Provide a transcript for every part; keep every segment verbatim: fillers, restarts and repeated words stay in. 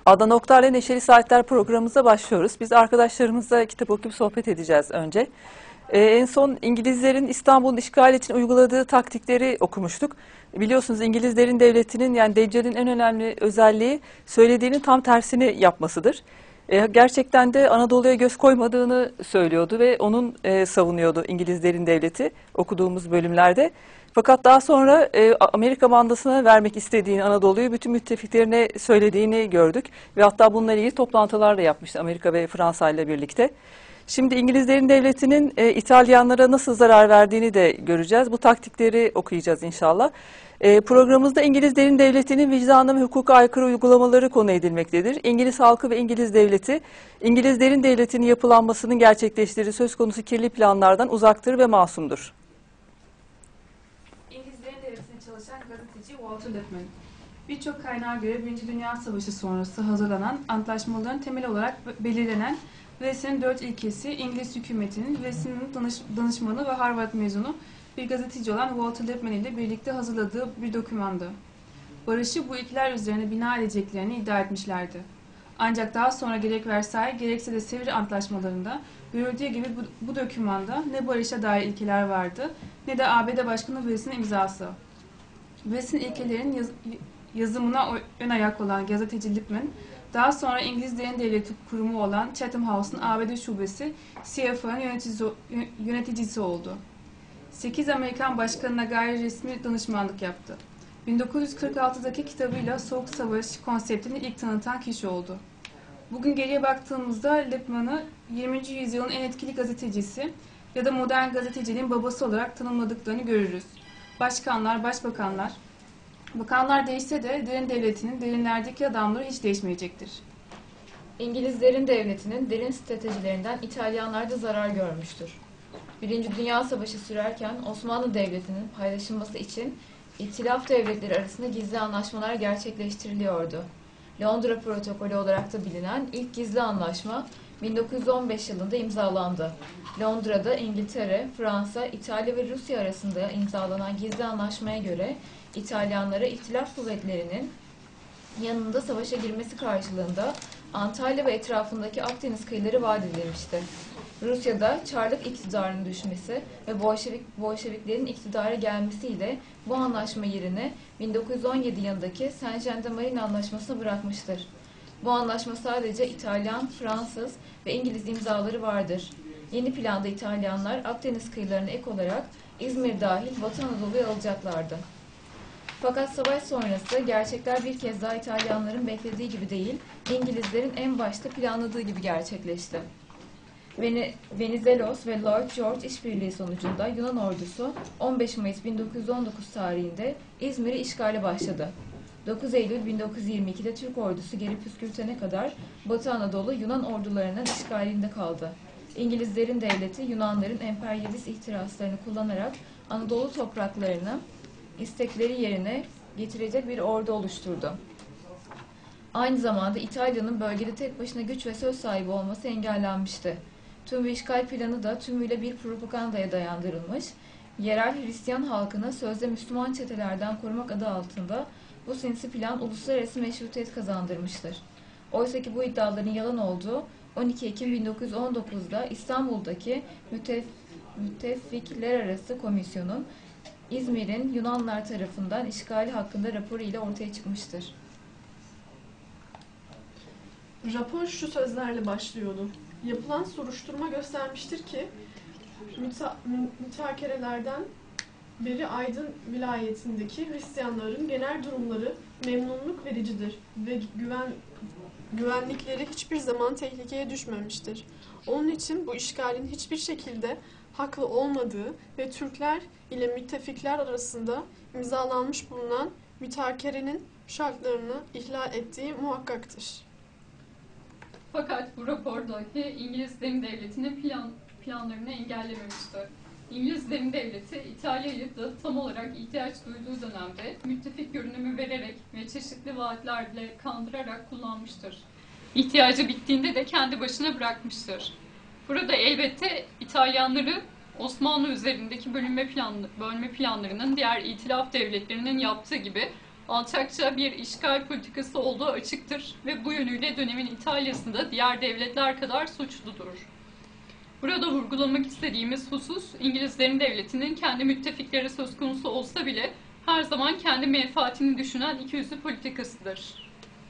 Adnan Oktar'la Neşeli Saatler programımıza başlıyoruz. Biz arkadaşlarımızla kitap okuyup sohbet edeceğiz önce. Ee, en son İngilizlerin İstanbul'un işgal için uyguladığı taktikleri okumuştuk. Biliyorsunuz İngilizlerin devletinin, yani Deccal'in en önemli özelliği söylediğinin tam tersini yapmasıdır. Ee, gerçekten de Anadolu'ya göz koymadığını söylüyordu ve onun e, savunuyordu İngilizlerin devleti okuduğumuz bölümlerde. Fakat daha sonra e, Amerika mandasına vermek istediğini, Anadolu'yu bütün müttefiklerine söylediğini gördük. Ve hatta bununla ilgili toplantılar da yapmıştı Amerika ve Fransa ile birlikte. Şimdi İngilizlerin devletinin e, İtalyanlara nasıl zarar verdiğini de göreceğiz. Bu taktikleri okuyacağız inşallah. E, programımızda İngilizlerin devletinin vicdanı ve hukuka aykırı uygulamaları konu edilmektedir. İngiliz halkı ve İngiliz devleti, İngilizlerin devletinin yapılanmasının gerçekleştirdiği söz konusu kirli planlardan uzaktır ve masumdur. İngilizlerin devletine çalışan gazeteci Walter Lippmann. Birçok kaynağa göre Birinci Dünya Savaşı sonrası hazırlanan antlaşmaların temeli olarak belirlenen Wesley'nin dört ilkesi İngiliz hükümetinin Wesley'nin danış, danışmanı ve Harvard mezunu bir gazeteci olan Walter Lippmann ile birlikte hazırladığı bir dokümandı. Barışı bu ilkeler üzerine bina edeceklerini iddia etmişlerdi. Ancak daha sonra gerek Versay gerekse de Sevr antlaşmalarında görüldüğü gibi bu, bu dokümanda ne barışa dair ilkeler vardı ne de A B D Başkanı Wilson'ın imzası. Wilson ilkelerin yaz, yazımına ön ayak olan gazeteci Lippmann, daha sonra İngilizlerin devleti kurumu olan Chatham House'un A B D şubesi C F O'nun yöneticisi, yöneticisi oldu. sekiz Amerikan başkanına gayri resmi danışmanlık yaptı. bin dokuz yüz kırk altıdaki kitabıyla Soğuk Savaş konseptini ilk tanıtan kişi oldu. Bugün geriye baktığımızda Lippmann'ı yirminci yüzyılın en etkili gazetecisi ya da modern gazeteciliğin babası olarak tanımladıklarını görürüz. Başkanlar, başbakanlar, bakanlar değişse de derin devletinin derinlerdeki adamları hiç değişmeyecektir. İngilizlerin devletinin derin stratejilerinden İtalyanlar da zarar görmüştür. Birinci Dünya Savaşı sürerken Osmanlı Devleti'nin paylaşılması için İtilaf devletleri arasında gizli anlaşmalar gerçekleştiriliyordu. Londra Protokolü olarak da bilinen ilk gizli anlaşma bin dokuz yüz on beş yılında imzalandı. Londra'da İngiltere, Fransa, İtalya ve Rusya arasında imzalanan gizli anlaşmaya göre İtalyanlara İtilaf kuvvetlerinin yanında savaşa girmesi karşılığında Antalya ve etrafındaki Akdeniz kıyıları vaat edilmişti. Rusya'da Çarlık iktidarının düşmesi ve Bolşevik, Bolşeviklerin iktidara gelmesiyle bu anlaşma yerini bin dokuz yüz on yedi yılındaki Saint-Jean-de-Maurienne anlaşmasına bırakmıştır. Bu anlaşma sadece İtalyan, Fransız ve İngiliz imzaları vardır. Yeni planda İtalyanlar Akdeniz kıyılarına ek olarak İzmir dahil Batı Anadolu'yu alacaklardı. Fakat savaş sonrası gerçekler bir kez daha İtalyanların beklediği gibi değil, İngilizlerin en başta planladığı gibi gerçekleşti. Venizelos ve Lloyd George işbirliği sonucunda Yunan ordusu on beş Mayıs bin dokuz yüz on dokuz tarihinde İzmir'i işgale başladı. dokuz Eylül bin dokuz yüz yirmi ikide Türk ordusu geri püskürtene kadar Batı Anadolu Yunan ordularının işgalinde kaldı. İngilizlerin devleti Yunanların emperyalist ihtiraslarını kullanarak Anadolu topraklarını istekleri yerine getirecek bir ordu oluşturdu. Aynı zamanda İtalya'nın bölgede tek başına güç ve söz sahibi olması engellenmişti. Tüm bu işgal planı da tümüyle bir propagandaya dayandırılmış, yerel Hristiyan halkını sözde Müslüman çetelerden korumak adı altında bu sinsi plan uluslararası meşrutiyet kazandırmıştır. Oysa ki bu iddiaların yalan olduğu on iki Ekim bin dokuz yüz on dokuzda İstanbul'daki Müttef Müttefikler Arası Komisyon'un İzmir'in Yunanlar tarafından işgali hakkında raporu ile ortaya çıkmıştır. Rapor şu sözlerle başlıyordu. Yapılan soruşturma göstermiştir ki müta mütakerelerden beri Aydın vilayetindeki Hristiyanların genel durumları memnunluk vericidir ve güven güvenlikleri hiçbir zaman tehlikeye düşmemiştir. Onun için bu işgalin hiçbir şekilde haklı olmadığı ve Türkler ile müttefikler arasında imzalanmış bulunan mütakerenin şartlarını ihlal ettiği muhakkaktır. Fakat bu rapordaki İngilizlerin devletinin plan, planlarını engellememiştir. İngilizlerin devleti İtalya'yı da tam olarak ihtiyaç duyduğu dönemde müttefik görünümü vererek ve çeşitli vaatlerle kandırarak kullanmıştır. İhtiyacı bittiğinde de kendi başına bırakmıştır. Burada elbette İtalyanları Osmanlı üzerindeki bölünme, plan, bölme planlarının diğer itilaf devletlerinin yaptığı gibi alçakça bir işgal politikası olduğu açıktır ve bu yönüyle dönemin İtalya'sında diğer devletler kadar suçludur. Burada vurgulamak istediğimiz husus, İngilizlerin devletinin kendi müttefikleri söz konusu olsa bile her zaman kendi menfaatini düşünen ikiyüzlü politikasıdır.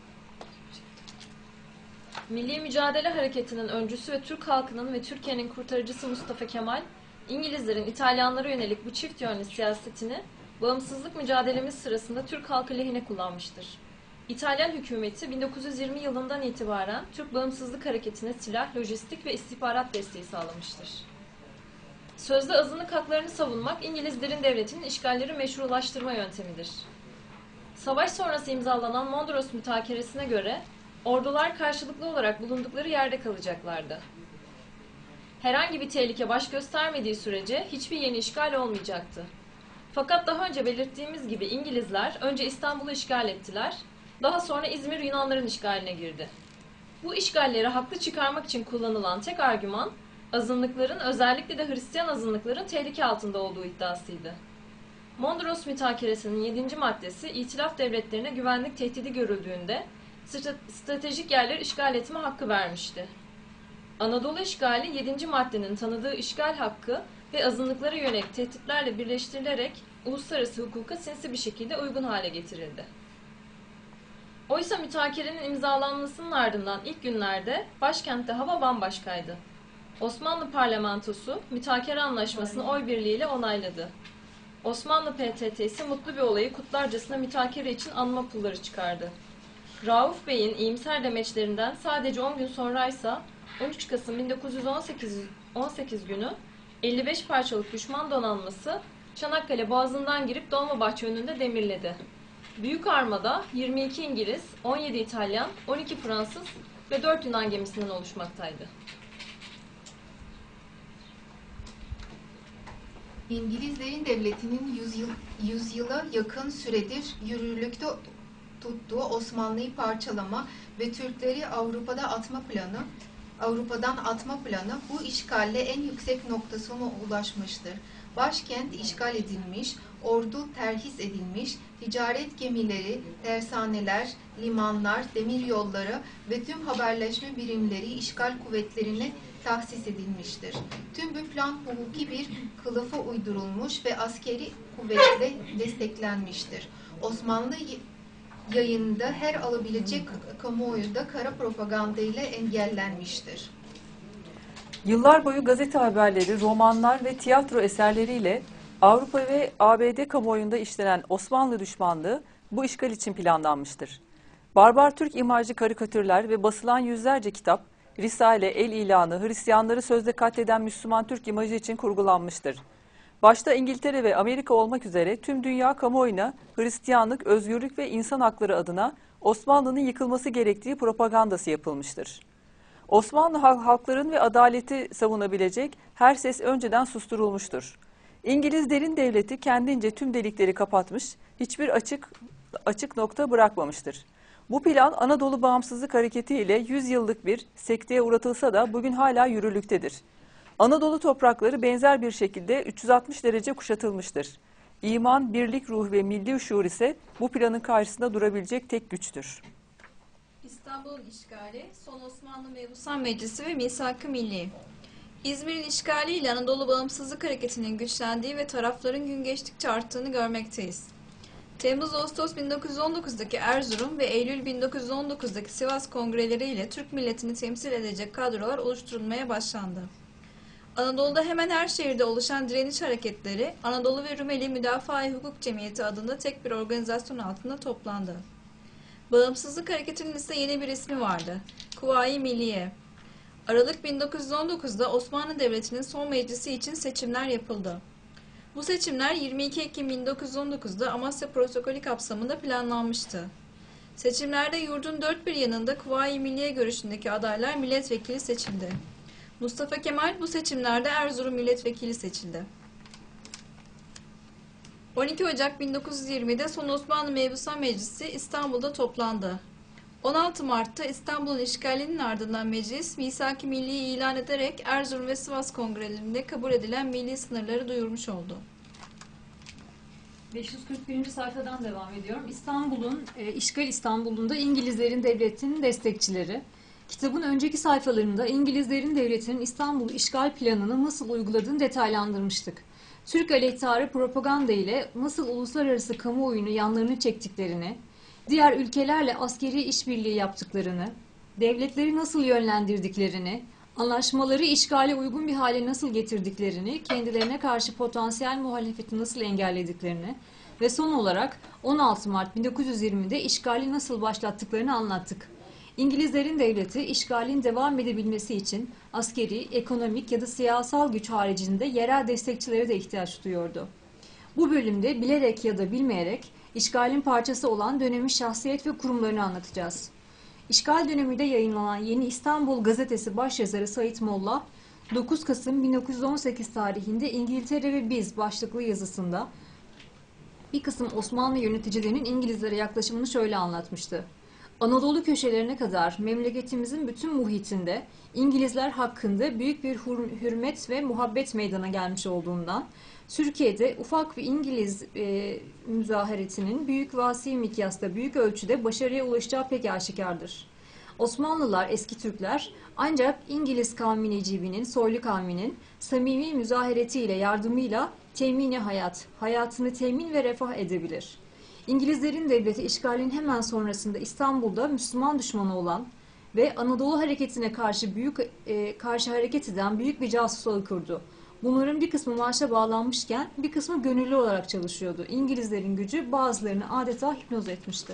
Milli Mücadele Hareketi'nin öncüsü ve Türk halkının ve Türkiye'nin kurtarıcısı Mustafa Kemal, İngilizlerin İtalyanlara yönelik bu çift yönlü siyasetini bağımsızlık mücadelemiz sırasında Türk halkı lehine kullanmıştır. İtalyan hükümeti bin dokuz yüz yirmi yılından itibaren Türk Bağımsızlık Hareketi'ne silah, lojistik ve istihbarat desteği sağlamıştır. Sözde azınlık haklarını savunmak İngilizlerin devletinin işgalleri meşrulaştırma yöntemidir. Savaş sonrası imzalanan Mondros Mütakeresi'ne göre ordular karşılıklı olarak bulundukları yerde kalacaklardı. Herhangi bir tehlike baş göstermediği sürece hiçbir yeni işgal olmayacaktı. Fakat daha önce belirttiğimiz gibi İngilizler önce İstanbul'u işgal ettiler, daha sonra İzmir Yunanların işgaline girdi. Bu işgalleri haklı çıkarmak için kullanılan tek argüman, azınlıkların, özellikle de Hristiyan azınlıkların tehlike altında olduğu iddiasıydı. Mondros Mütakeresi'nin yedinci maddesi, İtilaf devletlerine güvenlik tehdidi görüldüğünde stratejik yerleri işgal etme hakkı vermişti. Anadolu işgali yedinci maddenin tanıdığı işgal hakkı ve azınlıklara yönelik tehditlerle birleştirilerek uluslararası hukuka sinsi bir şekilde uygun hale getirildi. Oysa mütakerenin imzalanmasının ardından ilk günlerde başkentte hava bambaşkaydı. Osmanlı parlamentosu mütakere anlaşmasını oy birliğiyle onayladı. Osmanlı P T T'si mutlu bir olayı kutlarcasına mütakere için anma pulları çıkardı. Rauf Bey'in iyimser demeçlerinden sadece on gün sonraysa on üç Kasım bin dokuz yüz on sekiz günü elli beş parçalık düşman donanması Çanakkale Boğazı'ndan girip Dolmabahçe önünde demirledi. Büyük Armada yirmi iki İngiliz, on yedi İtalyan, on iki Fransız ve dört Yunan gemisinden oluşmaktaydı. İngilizlerin devletinin yüzyıl, yüzyıla yakın süredir yürürlükte tuttuğu Osmanlı'yı parçalama ve Türkleri Avrupa'da atma planı, Avrupa'dan atma planı bu işgalle en yüksek noktasına ulaşmıştır. Başkent işgal edilmiş, ordu terhis edilmiş, ticaret gemileri, tersaneler, limanlar, demiryolları ve tüm haberleşme birimleri işgal kuvvetlerine tahsis edilmiştir. Tüm bu plan hukuki bir kılıfa uydurulmuş ve askeri kuvvetle desteklenmiştir. Osmanlı yayında her alabilecek kamuoyu da kara propaganda ile engellenmiştir. Yıllar boyu gazete haberleri, romanlar ve tiyatro eserleriyle Avrupa ve A B D kamuoyunda işlenen Osmanlı düşmanlığı bu işgal için planlanmıştır. Barbar Türk imajlı karikatürler ve basılan yüzlerce kitap, Risale, El İlanı, Hristiyanları sözde katleden Müslüman Türk imajı için kurgulanmıştır. Başta İngiltere ve Amerika olmak üzere tüm dünya kamuoyuna Hristiyanlık, özgürlük ve insan hakları adına Osmanlı'nın yıkılması gerektiği propagandası yapılmıştır. Osmanlı halkların ve adaleti savunabilecek her ses önceden susturulmuştur. İngiliz derin devleti kendince tüm delikleri kapatmış, hiçbir açık açık nokta bırakmamıştır. Bu plan Anadolu Bağımsızlık Hareketi ile yüz yıllık bir sekteye uğratılsa da bugün hala yürürlüktedir. Anadolu toprakları benzer bir şekilde üç yüz altmış derece kuşatılmıştır. İman, birlik ruhu ve milli şuur ise bu planın karşısında durabilecek tek güçtür. İstanbul'un işgali, son Osmanlı Mebusan Meclisi ve Misak-ı Milli. İzmir'in işgaliyle Anadolu Bağımsızlık Hareketi'nin güçlendiği ve tarafların gün geçtikçe arttığını görmekteyiz. Temmuz-Ağustos bin dokuz yüz on dokuzdaki Erzurum ve Eylül bin dokuz yüz on dokuzdaki Sivas kongreleriyle Türk milletini temsil edecek kadrolar oluşturulmaya başlandı. Anadolu'da hemen her şehirde oluşan direniş hareketleri, Anadolu ve Rumeli Müdafaa-i Hukuk Cemiyeti adında tek bir organizasyon altında toplandı. Bağımsızlık hareketinin ise yeni bir ismi vardı, Kuvayi Milliye. Aralık bin dokuz yüz on dokuzda Osmanlı Devleti'nin son meclisi için seçimler yapıldı. Bu seçimler yirmi iki Ekim bin dokuz yüz on dokuzda Amasya Protokolü kapsamında planlanmıştı. Seçimlerde yurdun dört bir yanında Kuvayi Milliye görüşündeki adaylar milletvekili seçildi. Mustafa Kemal bu seçimlerde Erzurum milletvekili seçildi. on iki Ocak bin dokuz yüz yirmide son Osmanlı Mebusan Meclisi İstanbul'da toplandı. on altı Mart'ta İstanbul'un işgalinin ardından meclis Misak-ı Milli'yi ilan ederek Erzurum ve Sivas kongrelerinde kabul edilen milli sınırları duyurmuş oldu. beş yüz kırk birinci sayfadan devam ediyorum. İstanbul'un, e, işgal İstanbul'unda İngilizlerin devletinin destekçileri. Kitabın önceki sayfalarında İngilizlerin devletinin İstanbul işgal planını nasıl uyguladığını detaylandırmıştık. Türk aleyhtarı propaganda ile nasıl uluslararası kamuoyunu yanlarını çektiklerini, diğer ülkelerle askeri işbirliği yaptıklarını, devletleri nasıl yönlendirdiklerini, anlaşmaları işgale uygun bir hale nasıl getirdiklerini, kendilerine karşı potansiyel muhalefeti nasıl engellediklerini ve son olarak on altı Mart bin dokuz yüz yirmide işgali nasıl başlattıklarını anlattık. İngilizlerin devleti işgalin devam edebilmesi için askeri, ekonomik ya da siyasal güç haricinde yerel destekçilere de ihtiyaç duyuyordu. Bu bölümde bilerek ya da bilmeyerek işgalin parçası olan dönemin şahsiyet ve kurumlarını anlatacağız. İşgal döneminde yayınlanan Yeni İstanbul gazetesi başyazarı Sait Molla, dokuz Kasım bin dokuz yüz on sekiz tarihinde İngiltere ve Biz başlıklı yazısında bir kısım Osmanlı yöneticilerinin İngilizlere yaklaşımını şöyle anlatmıştı. Anadolu köşelerine kadar memleketimizin bütün muhitinde İngilizler hakkında büyük bir hürmet ve muhabbet meydana gelmiş olduğundan, Türkiye'de ufak bir İngiliz e, müzaharetinin büyük vasi mikyasta, büyük ölçüde başarıya ulaşacağı pek aşikardır. Osmanlılar, eski Türkler ancak İngiliz kavmi Necibi'nin, soylu kavminin samimi müzaheretiyle, yardımıyla temini hayat, hayatını temin ve refah edebilir. İngilizlerin devleti işgalin hemen sonrasında İstanbul'da Müslüman düşmanı olan ve Anadolu hareketine karşı büyük e, karşı hareket eden büyük bir casus ağı kurdu. Bunların bir kısmı maaşa bağlanmışken bir kısmı gönüllü olarak çalışıyordu. İngilizlerin gücü bazılarını adeta hipnoz etmişti.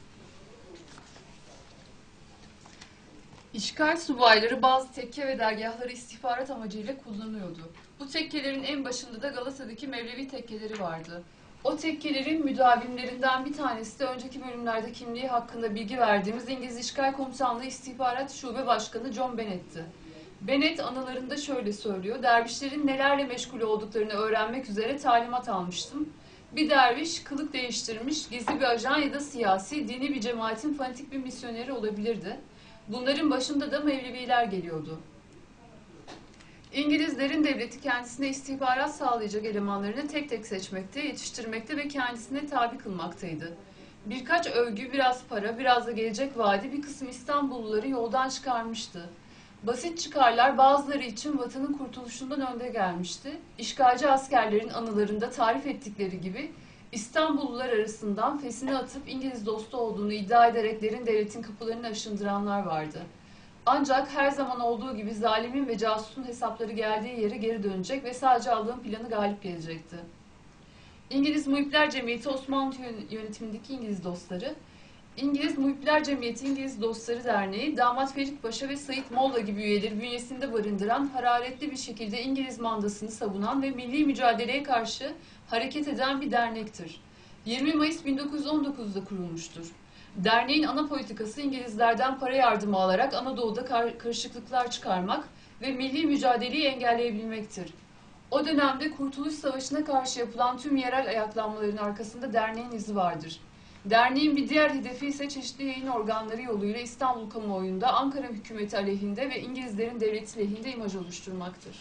İşgal subayları bazı tekke ve dergahları istihbarat amacıyla kullanıyordu. Bu tekkelerin en başında da Galata'daki Mevlevi tekkeleri vardı. O tekkelerin müdavimlerinden bir tanesi de önceki bölümlerde kimliği hakkında bilgi verdiğimiz İngiliz İşgal Komutanlığı İstihbarat Şube Başkanı John Bennett'ti. Bennett anılarında şöyle söylüyor: dervişlerin nelerle meşgul olduklarını öğrenmek üzere talimat almıştım. Bir derviş kılık değiştirmiş, gizli bir ajan ya da siyasi, dini bir cemaatin fanatik bir misyoneri olabilirdi. Bunların başında da Mevleviler geliyordu. İngilizlerin devleti kendisine istihbarat sağlayacak elemanlarını tek tek seçmekte, yetiştirmekte ve kendisine tabi kılmaktaydı. Birkaç övgü, biraz para, biraz da gelecek vaadi bir kısım İstanbulluları yoldan çıkarmıştı. Basit çıkarlar bazıları için vatanın kurtuluşundan önde gelmişti. İşgalci askerlerin anılarında tarif ettikleri gibi İstanbullular arasından fesini atıp İngiliz dostu olduğunu iddia ederek derin devletin kapılarını aşındıranlar vardı. Ancak her zaman olduğu gibi zalimin ve casusun hesapları geldiği yere geri dönecek ve sadece aldığım planı galip gelecekti. İngiliz Muhipler Cemiyeti Osmanlı yönetimindeki İngiliz dostları, İngiliz Muhipler Cemiyeti İngiliz Dostları Derneği, Damat Ferit Paşa ve Sait Molla gibi üyeleri bünyesinde barındıran, hararetli bir şekilde İngiliz mandasını savunan ve milli mücadeleye karşı hareket eden bir dernektir. yirmi Mayıs bin dokuz yüz on dokuz'da kurulmuştur. Derneğin ana politikası İngilizlerden para yardımı alarak Anadolu'da kar karışıklıklar çıkarmak ve milli mücadeleyi engelleyebilmektir. O dönemde Kurtuluş Savaşı'na karşı yapılan tüm yerel ayaklanmaların arkasında derneğin izi vardır. Derneğin bir diğer hedefi ise çeşitli yayın organları yoluyla İstanbul kamuoyunda Ankara hükümeti aleyhinde ve İngilizlerin devleti lehinde imaj oluşturmaktır.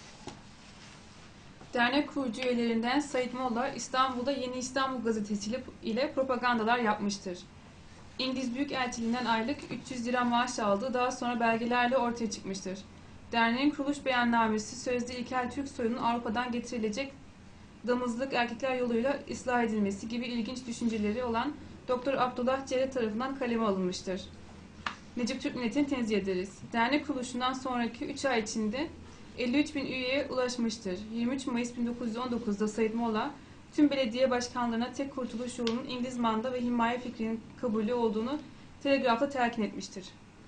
Dernek kurucu üyelerinden Sait Molla, İstanbul'da Yeni İstanbul gazetesi ile propagandalar yapmıştır. İngiliz Büyükelçiliğinden aylık üç yüz lira maaş aldığı daha sonra belgelerle ortaya çıkmıştır. Derneğin kuruluş beyannamesi sözde İlkel Türk soyunun Avrupa'dan getirilecek damızlık erkekler yoluyla ıslah edilmesi gibi ilginç düşünceleri olan Doktor Abdullah Celle tarafından kaleme alınmıştır. Necip Türk milletini tenzih ederiz. Dernek kuruluşundan sonraki üç ay içinde elli üç bin üyeye ulaşmıştır. yirmi üç Mayıs bin dokuz yüz on dokuz'da Sait Molla, tüm belediye başkanlarına tek kurtuluş yolunun İngiliz manda ve himaye fikrinin kabulü olduğunu telegrafta telkin etmiştir.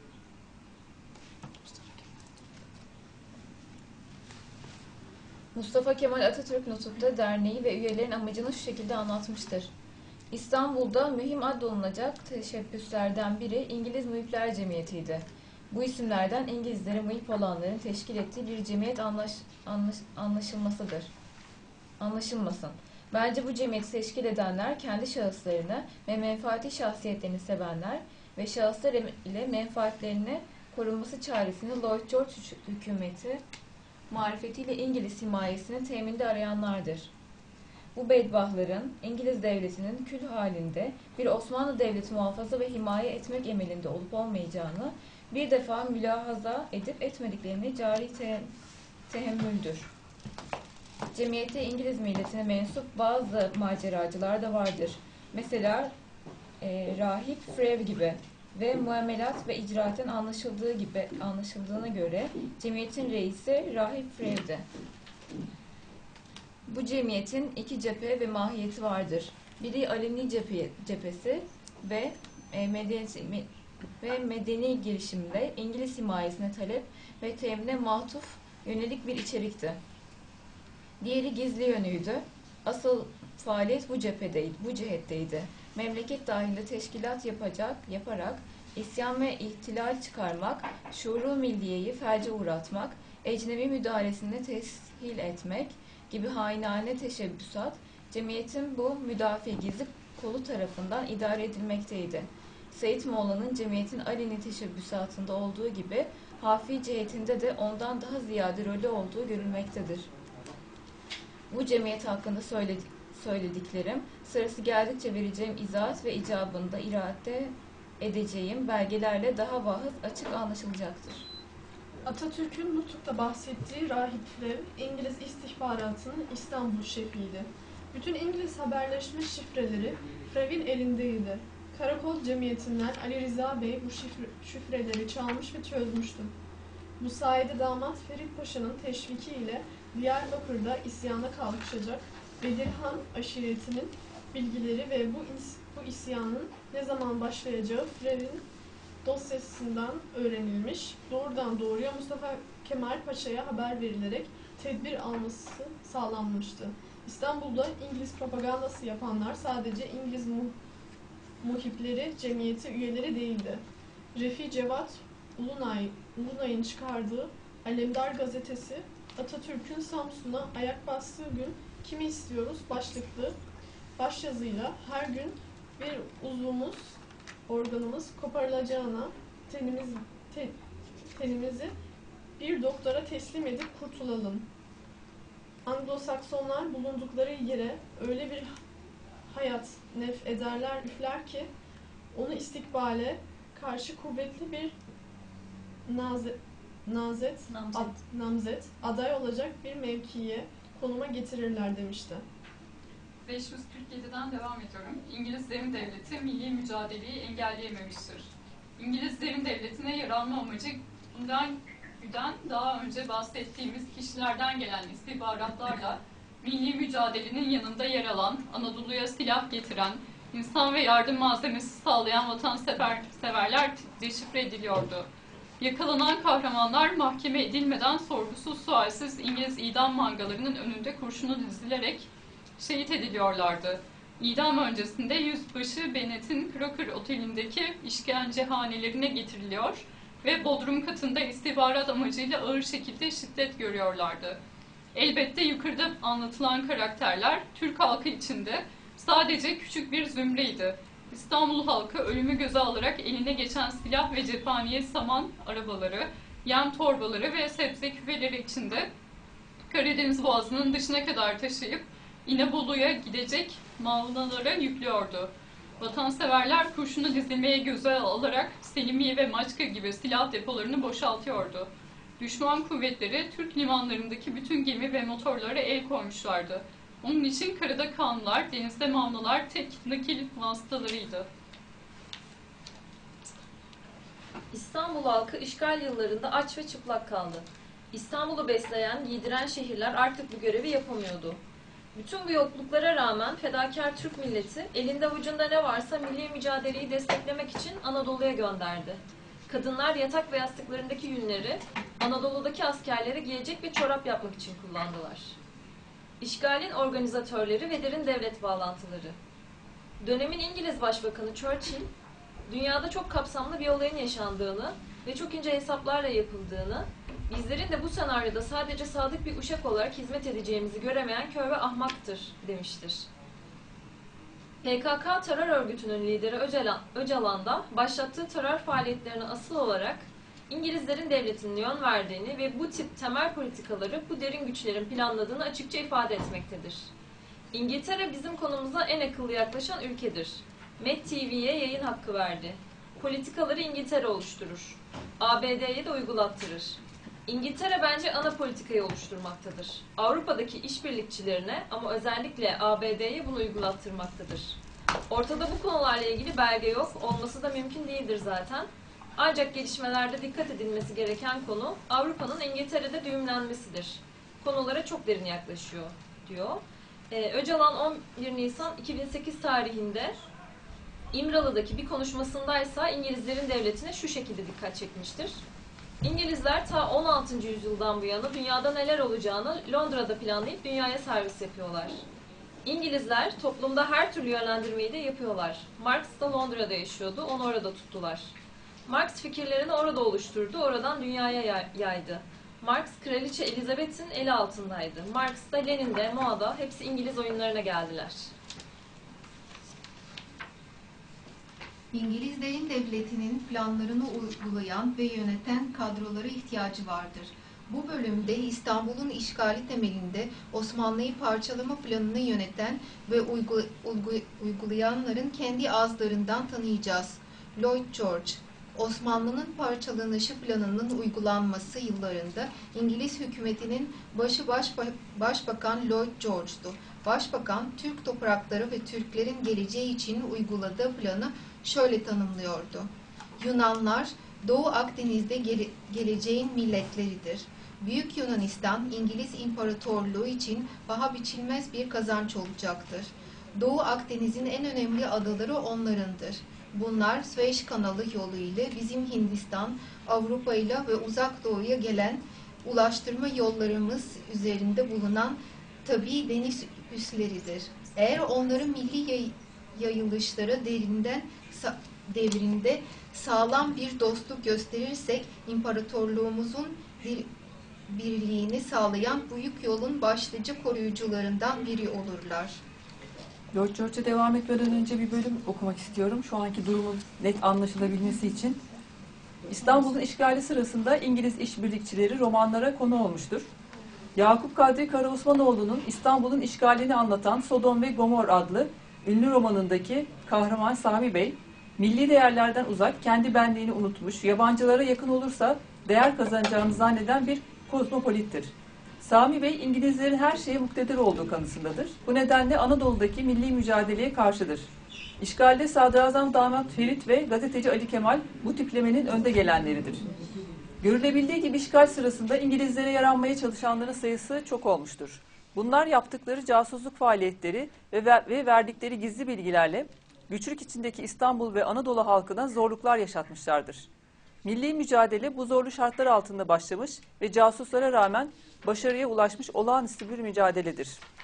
Mustafa Kemal Atatürk notunda derneği ve üyelerin amacını şu şekilde anlatmıştır. İstanbul'da mühim addolunacak teşebbüslerden biri İngiliz Muhipler Cemiyeti'ydi. Bu isimlerden İngilizlere muhip olanların teşkil ettiği bir cemiyet anlaş, anlaş, anlaşılmasıdır. Anlaşılmasın. Bence bu cemiyeti teşkil edenler kendi şahıslarını ve menfaati şahsiyetlerini sevenler ve şahıslar ile menfaatlerine korunması çaresini Lloyd George hükümeti marifetiyle İngiliz himayesini teminde arayanlardır. Bu bedbahtların İngiliz devletinin kül halinde bir Osmanlı devleti muhafaza ve himaye etmek emelinde olup olmayacağını bir defa mülahaza edip etmediklerini cari te tehemmüldür. Cemiyette İngiliz milletine mensup bazı maceracılar da vardır. Mesela e, Rahip Frev gibi ve muamelat ve icraatten anlaşıldığı gibi anlaşıldığına göre cemiyetin reisi Rahip Frev'di. Bu cemiyetin iki cephe ve mahiyeti vardır. Biri aleni cephe, cephesi ve e, medeni, ve medeni girişimde İngiliz himayesine talep ve temine matuf yönelik bir içerikti. Diğeri gizli yönüydü. Asıl faaliyet bu cephedeydi, bu cihetteydi. Memleket dahilinde teşkilat yapacak, yaparak isyan ve ihtilal çıkarmak, şuuru milliyeyi felce uğratmak, ecnebi müdahalesini teshil etmek gibi hainane teşebbüsat, cemiyetin bu müdafi gizli kolu tarafından idare edilmekteydi. Seyyid Moğla'nın cemiyetin aleni teşebbüsatında olduğu gibi, hafi cihetinde de ondan daha ziyade rolü olduğu görülmektedir. Bu cemiyet hakkında söylediklerim, sırası geldikçe vereceğim izahat ve icabında irade edeceğim belgelerle daha vahız açık anlaşılacaktır. Atatürk'ün nutukta bahsettiği Rahip Frev, İngiliz istihbaratının İstanbul şefiydi. Bütün İngiliz haberleşme şifreleri Frev'in elindeydi. Karakol cemiyetinden Ali Rıza Bey bu şifre, şifreleri çalmış ve çözmüştü. Bu sayede damat Ferit Paşa'nın teşvikiyle Diyarbakır'da isyana kalkışacak Bedirhan aşiretinin bilgileri ve bu, is, bu isyanın ne zaman başlayacağı Frev'in dosyasından öğrenilmiş, doğrudan doğruya Mustafa Kemal Paşa'ya haber verilerek tedbir alması sağlanmıştı. İstanbul'da İngiliz propagandası yapanlar sadece İngiliz mu muhipleri, cemiyeti üyeleri değildi. Refi Cevat Ulunay, Ulunay'ın çıkardığı Alemdar gazetesi, Atatürk'ün Samsun'a ayak bastığı gün kimi istiyoruz başlıklı başyazıyla her gün bir uzvumuz, organımız koparılacağına tenimiz, te, tenimizi bir doktora teslim edip kurtulalım. Anglo-Saksonlar bulundukları yere öyle bir hayat nef ederler, üfler ki onu istikbale karşı kuvvetli bir nazet, nazet, namzet. Ad, namzet aday olacak bir mevkiye, konuma getirirler demişti. beş yüz kırk yediden devam ediyorum. İngilizlerin devleti milli mücadeleyi engelleyememiştir. İngilizlerin devletine yer alma amacından güden daha önce bahsettiğimiz kişilerden gelen istihbaratlarla milli mücadelenin yanında yer alan, Anadolu'ya silah getiren, insan ve yardım malzemesi sağlayan vatanseverler deşifre ediliyordu. Yakalanan kahramanlar mahkeme edilmeden sorgusuz sualsiz İngiliz idam mangalarının önünde kurşunu dizilerek şehit ediliyorlardı. İdam öncesinde yüzbaşı Bennett'in Crocker Oteli'ndeki işkencehanelerine getiriliyor ve bodrum katında istihbarat amacıyla ağır şekilde şiddet görüyorlardı. Elbette yukarıda anlatılan karakterler Türk halkı içinde sadece küçük bir zümreydi. İstanbul halkı ölümü göze alarak eline geçen silah ve cephaniye saman arabaları, yem torbaları ve sebze küfeleri içinde Karadeniz Boğazı'nın dışına kadar taşıyıp İnebolu'ya gidecek mallara yüklüyordu. Vatanseverler kurşunu dizilmeye göze alarak Selimiye ve Maçka gibi silah depolarını boşaltıyordu. Düşman kuvvetleri Türk limanlarındaki bütün gemi ve motorlara el koymuşlardı. Onun için karada kanlılar, denizde mavnalar tek nakil vasıtalarıydı. İstanbul halkı işgal yıllarında aç ve çıplak kaldı. İstanbul'u besleyen, giydiren şehirler artık bu görevi yapamıyordu. Bütün bu yokluklara rağmen fedakar Türk milleti elinde avucunda ne varsa milli mücadeleyi desteklemek için Anadolu'ya gönderdi. Kadınlar yatak ve yastıklarındaki yünleri Anadolu'daki askerlere giyecek ve çorap yapmak için kullandılar. İşgalin organizatörleri ve derin devlet bağlantıları. Dönemin İngiliz Başbakanı Churchill, dünyada çok kapsamlı bir olayın yaşandığını ve çok ince hesaplarla yapıldığını, bizlerin de bu senaryoda sadece sadık bir uşak olarak hizmet edeceğimizi göremeyen kör ve ahmaktır demiştir. P K K terör örgütünün lideri Öcalan, Öcalan'da başlattığı terör faaliyetlerine asıl olarak İngilizlerin devletinin yön verdiğini ve bu tip temel politikaları bu derin güçlerin planladığını açıkça ifade etmektedir. İngiltere bizim konumuza en akıllı yaklaşan ülkedir. Met T V'ye yayın hakkı verdi. Politikaları İngiltere oluşturur. A B D'ye de uygulattırır. İngiltere bence ana politikayı oluşturmaktadır. Avrupa'daki işbirlikçilerine ama özellikle A B D'ye bunu uygulattırmaktadır. Ortada bu konularla ilgili belge yok, olması da mümkün değildir zaten. Ancak gelişmelerde dikkat edilmesi gereken konu Avrupa'nın İngiltere'de düğümlenmesidir. Konulara çok derin yaklaşıyor diyor. Ee, Öcalan on bir Nisan iki bin sekiz tarihinde İmralı'daki bir konuşmasındaysa İngilizlerin devletine şu şekilde dikkat çekmiştir. İngilizler ta on altıncı yüzyıldan bu yana dünyada neler olacağını Londra'da planlayıp dünyaya servis yapıyorlar. İngilizler toplumda her türlü yönlendirmeyi de yapıyorlar. Marx da Londra'da yaşıyordu, onu orada tuttular. Marx fikirlerini orada oluşturdu, oradan dünyaya yaydı. Marx, Kraliçe Elizabeth'in eli altındaydı. Marx da, Lenin de, Mao da hepsi İngiliz oyunlarına geldiler. İngilizlerin devletinin planlarını uygulayan ve yöneten kadrolara ihtiyacı vardır. Bu bölümde İstanbul'un işgali temelinde Osmanlı'yı parçalama planını yöneten ve uygu, uygu, uygulayanların kendi ağızlarından tanıyacağız. Lloyd George, Osmanlı'nın parçalanışı planının uygulanması yıllarında İngiliz hükümetinin başı başba, Başbakan Lloyd George'du. Başbakan, Türk toprakları ve Türklerin geleceği için uyguladığı planı şöyle tanımlıyordu. Yunanlar, Doğu Akdeniz'de gele, geleceğin milletleridir. Büyük Yunanistan, İngiliz İmparatorluğu için paha biçilmez bir kazanç olacaktır. Doğu Akdeniz'in en önemli adaları onlarındır. Bunlar Süveyş Kanalı yolu ile bizim Hindistan, Avrupa ile ve Uzak Doğu'ya gelen ulaştırma yollarımız üzerinde bulunan tabii deniz üsleridir. Eğer onların milli yay yayılışları derinden devrinde sağlam bir dostluk gösterirsek imparatorluğumuzun bir birliğini sağlayan büyük yolun başlıca koruyucularından biri olurlar. Lloyd George'a devam etmeden önce bir bölüm okumak istiyorum. Şu anki durumun net anlaşılabilmesi için. İstanbul'un işgali sırasında İngiliz işbirlikçileri romanlara konu olmuştur. Yakup Kadri Karaosmanoğlu'nun İstanbul'un işgalini anlatan Sodom ve Gomor adlı ünlü romanındaki kahraman Sami Bey, milli değerlerden uzak, kendi benliğini unutmuş, yabancılara yakın olursa değer kazanacağını zanneden bir kozmopolittir. Sami Bey, İngilizlerin her şeye muktedir olduğu kanısındadır. Bu nedenle Anadolu'daki milli mücadeleye karşıdır. İşgalde Sadrazam Damat Ferit ve gazeteci Ali Kemal bu tiplemenin önde gelenleridir. Görülebildiği gibi işgal sırasında İngilizlere yaranmaya çalışanların sayısı çok olmuştur. Bunlar yaptıkları casusluk faaliyetleri ve, ver ve verdikleri gizli bilgilerle güçlük içindeki İstanbul ve Anadolu halkına zorluklar yaşatmışlardır. Milli mücadele bu zorlu şartlar altında başlamış ve casuslara rağmen başarıya ulaşmış olağanüstü bir mücadeledir.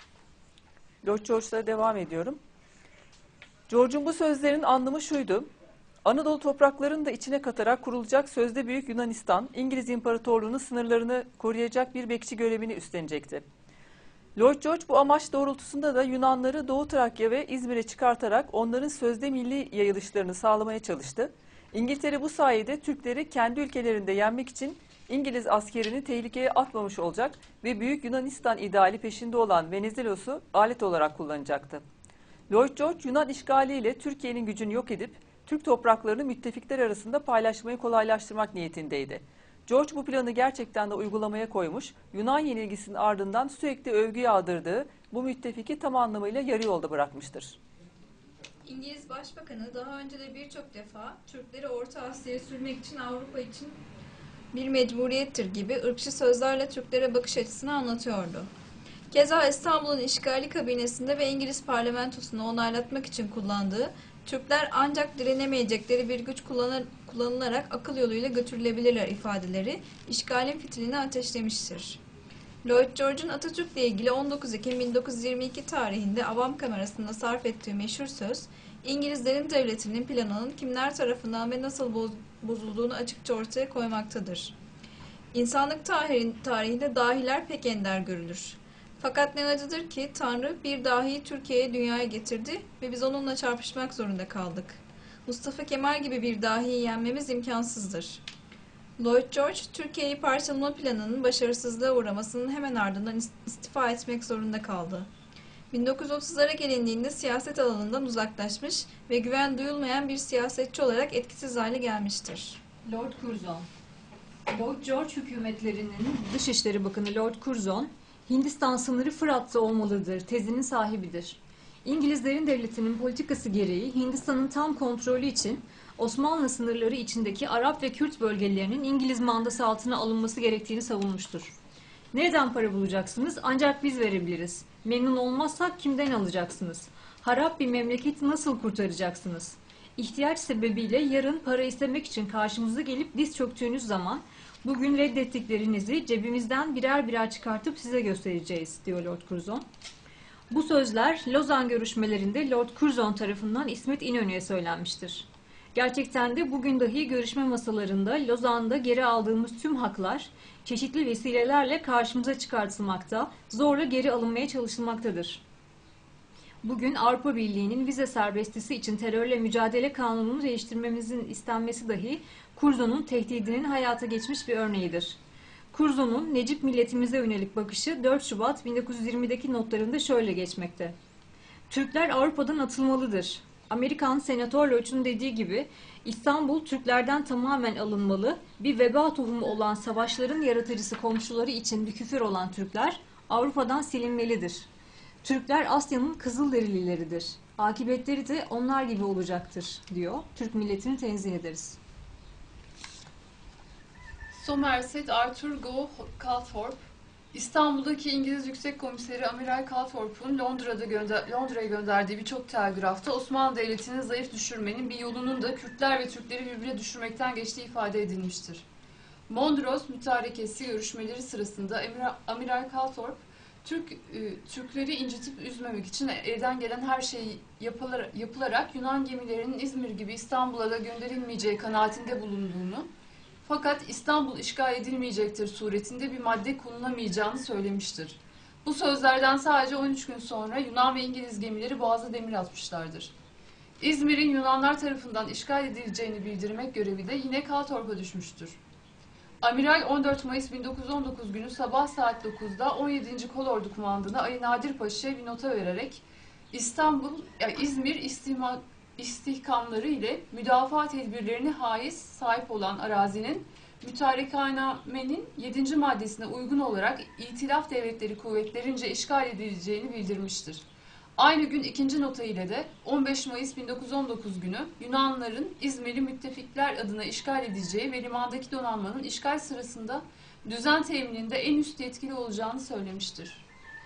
Lloyd George'la devam ediyorum. George'un bu sözlerinin anlamı şuydu. Anadolu topraklarını da içine katarak kurulacak sözde Büyük Yunanistan, İngiliz İmparatorluğu'nun sınırlarını koruyacak bir bekçi görevini üstlenecekti. Lloyd George bu amaç doğrultusunda da Yunanları Doğu Trakya ve İzmir'e çıkartarak onların sözde milli yayılışlarını sağlamaya çalıştı. İngiltere bu sayede Türkleri kendi ülkelerinde yenmek için İngiliz askerini tehlikeye atmamış olacak ve Büyük Yunanistan ideali peşinde olan Venizelos'u alet olarak kullanacaktı. Lloyd George, Yunan işgaliyle Türkiye'nin gücünü yok edip Türk topraklarını müttefikler arasında paylaşmayı kolaylaştırmak niyetindeydi. George bu planı gerçekten de uygulamaya koymuş, Yunan yenilgisinin ardından sürekli övgü yağdırdığı bu müttefiki tam anlamıyla yarı yolda bırakmıştır. İngiliz Başbakanı daha önce de birçok defa Türkleri Orta Asya'ya sürmek için Avrupa için bir mecburiyettir gibi ırkçı sözlerle Türklere bakış açısını anlatıyordu. Keza İstanbul'un işgali kabinesinde ve İngiliz parlamentosunu onaylatmak için kullandığı Türkler ancak direnemeyecekleri bir güç kullanır, kullanılarak akıl yoluyla götürülebilirler ifadeleri işgalin fitilini ateşlemiştir. Lloyd George'un Atatürk'le ilgili on dokuz Ekim bin dokuz yüz yirmi iki tarihinde Avam Kamerası'nda sarf ettiği meşhur söz, İngilizlerin devletinin planının kimler tarafından ve nasıl boz, bozulduğunu açıkça ortaya koymaktadır. İnsanlık tarihinde dahiler pek ender görülür. Fakat ne acıdır ki Tanrı bir dahiyi Türkiye'ye dünyaya getirdi ve biz onunla çarpışmak zorunda kaldık. Mustafa Kemal gibi bir dahiyi yenmemiz imkansızdır. Lloyd George, Türkiye'yi parçalama planının başarısızlığa uğramasının hemen ardından istifa etmek zorunda kaldı. bin dokuz yüz otuzlara gelindiğinde siyaset alanından uzaklaşmış ve güven duyulmayan bir siyasetçi olarak etkisiz hale gelmiştir. Lord Curzon. Lord George hükümetlerinin Dışişleri Bakanı Lord Curzon, Hindistan sınırı Fırat'ta olmalıdır tezinin sahibidir. İngilizlerin devletinin politikası gereği Hindistan'ın tam kontrolü için Osmanlı sınırları içindeki Arap ve Kürt bölgelerinin İngiliz mandası altına alınması gerektiğini savunmuştur. Nereden para bulacaksınız? Ancak biz verebiliriz. Memnun olmazsak kimden alacaksınız? Harap bir memleketi nasıl kurtaracaksınız? İhtiyaç sebebiyle yarın para istemek için karşımıza gelip diz çöktüğünüz zaman bugün reddettiklerinizi cebimizden birer birer çıkartıp size göstereceğiz, diyor Lord Curzon. Bu sözler Lozan görüşmelerinde Lord Curzon tarafından İsmet İnönü'ye söylenmiştir. Gerçekten de bugün dahi görüşme masalarında Lozan'da geri aldığımız tüm haklar çeşitli vesilelerle karşımıza çıkartılmakta, zorla geri alınmaya çalışılmaktadır. Bugün Avrupa Birliği'nin vize serbestisi için terörle mücadele kanununu değiştirmemizin istenmesi dahi Curzon'un tehdidinin hayata geçmiş bir örneğidir. Curzon'un Necip milletimize yönelik bakışı dört Şubat bin dokuz yüz yirmideki notlarında şöyle geçmekte. Türkler Avrupa'dan atılmalıdır. Amerikan Senatör Lodge'un dediği gibi İstanbul Türklerden tamamen alınmalı, bir veba tohumu olan savaşların yaratıcısı komşuları için bir küfür olan Türkler Avrupa'dan silinmelidir. Türkler Asya'nın Kızılderilileridir. Akıbetleri de onlar gibi olacaktır, diyor. Türk milletini tenzih ederiz. Somerset Arthur Gough Calthorpe, İstanbul'daki İngiliz Yüksek Komiseri Amiral Calthorpe'un Londra'da gönder Londra'ya gönderdiği birçok telgrafta Osmanlı Devleti'ni zayıf düşürmenin bir yolunun da Kürtler ve Türkleri birbirine düşürmekten geçtiği ifade edilmiştir. Mondros mütarekesi görüşmeleri sırasında Amiral, Amiral Calthorpe, Türk, e, Türkleri incitip üzmemek için elden gelen her şey yapılar, yapılarak Yunan gemilerinin İzmir gibi İstanbul'a da gönderilmeyeceği kanaatinde bulunduğunu, fakat İstanbul işgal edilmeyecektir suretinde bir madde konulamayacağını söylemiştir. Bu sözlerden sadece on üç gün sonra Yunan ve İngiliz gemileri boğaza demir atmışlardır. İzmir'in Yunanlar tarafından işgal edileceğini bildirmek görevi de yine Calthorpe'a düşmüştür. Amiral on dört Mayıs bin dokuz yüz on dokuz günü sabah saat dokuzda on yedinci Kolordu Kumandanı Ali Nadir Paşa'ya bir nota vererek İstanbul, yani İzmir istihma, istihkamları ile müdafaa tedbirlerine haiz sahip olan arazinin mütarekanamenin yedinci maddesine uygun olarak İtilaf Devletleri kuvvetlerince işgal edileceğini bildirmiştir. Aynı gün ikinci nota ile de on beş Mayıs bin dokuz yüz on dokuz günü Yunanların İzmir'i müttefikler adına işgal edeceği ve limandaki donanmanın işgal sırasında düzen temininde en üst yetkili olacağını söylemiştir.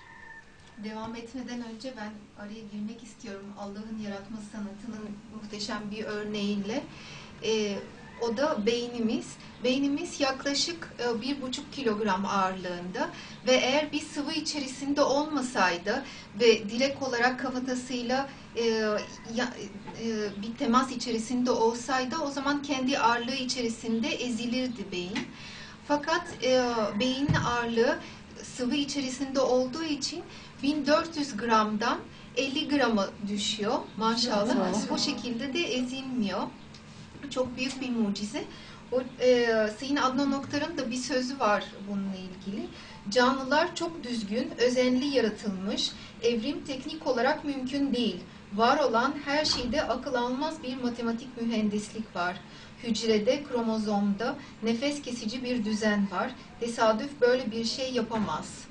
Devam etmeden önce ben araya girmek istiyorum. Allah'ın yaratma sanatının muhteşem bir örneğiyle. Ee, o da beynimiz. Beynimiz yaklaşık e, bir buçuk kilogram ağırlığında ve eğer bir sıvı içerisinde olmasaydı ve direkt olarak kafatasıyla e, ya, e, bir temas içerisinde olsaydı o zaman kendi ağırlığı içerisinde ezilirdi beyin. Fakat e, beynin ağırlığı sıvı içerisinde olduğu için bin dört yüz gramdan elli grama düşüyor maşallah. Bu şekilde de ezilmiyor. Çok büyük bir mucize. O, e, Sayın Adnan Oktar'ın da bir sözü var bununla ilgili. Canlılar çok düzgün, özenli yaratılmış. Evrim teknik olarak mümkün değil. Var olan her şeyde akıl almaz bir matematik mühendislik var. Hücrede, kromozomda nefes kesici bir düzen var. Tesadüf böyle bir şey yapamaz.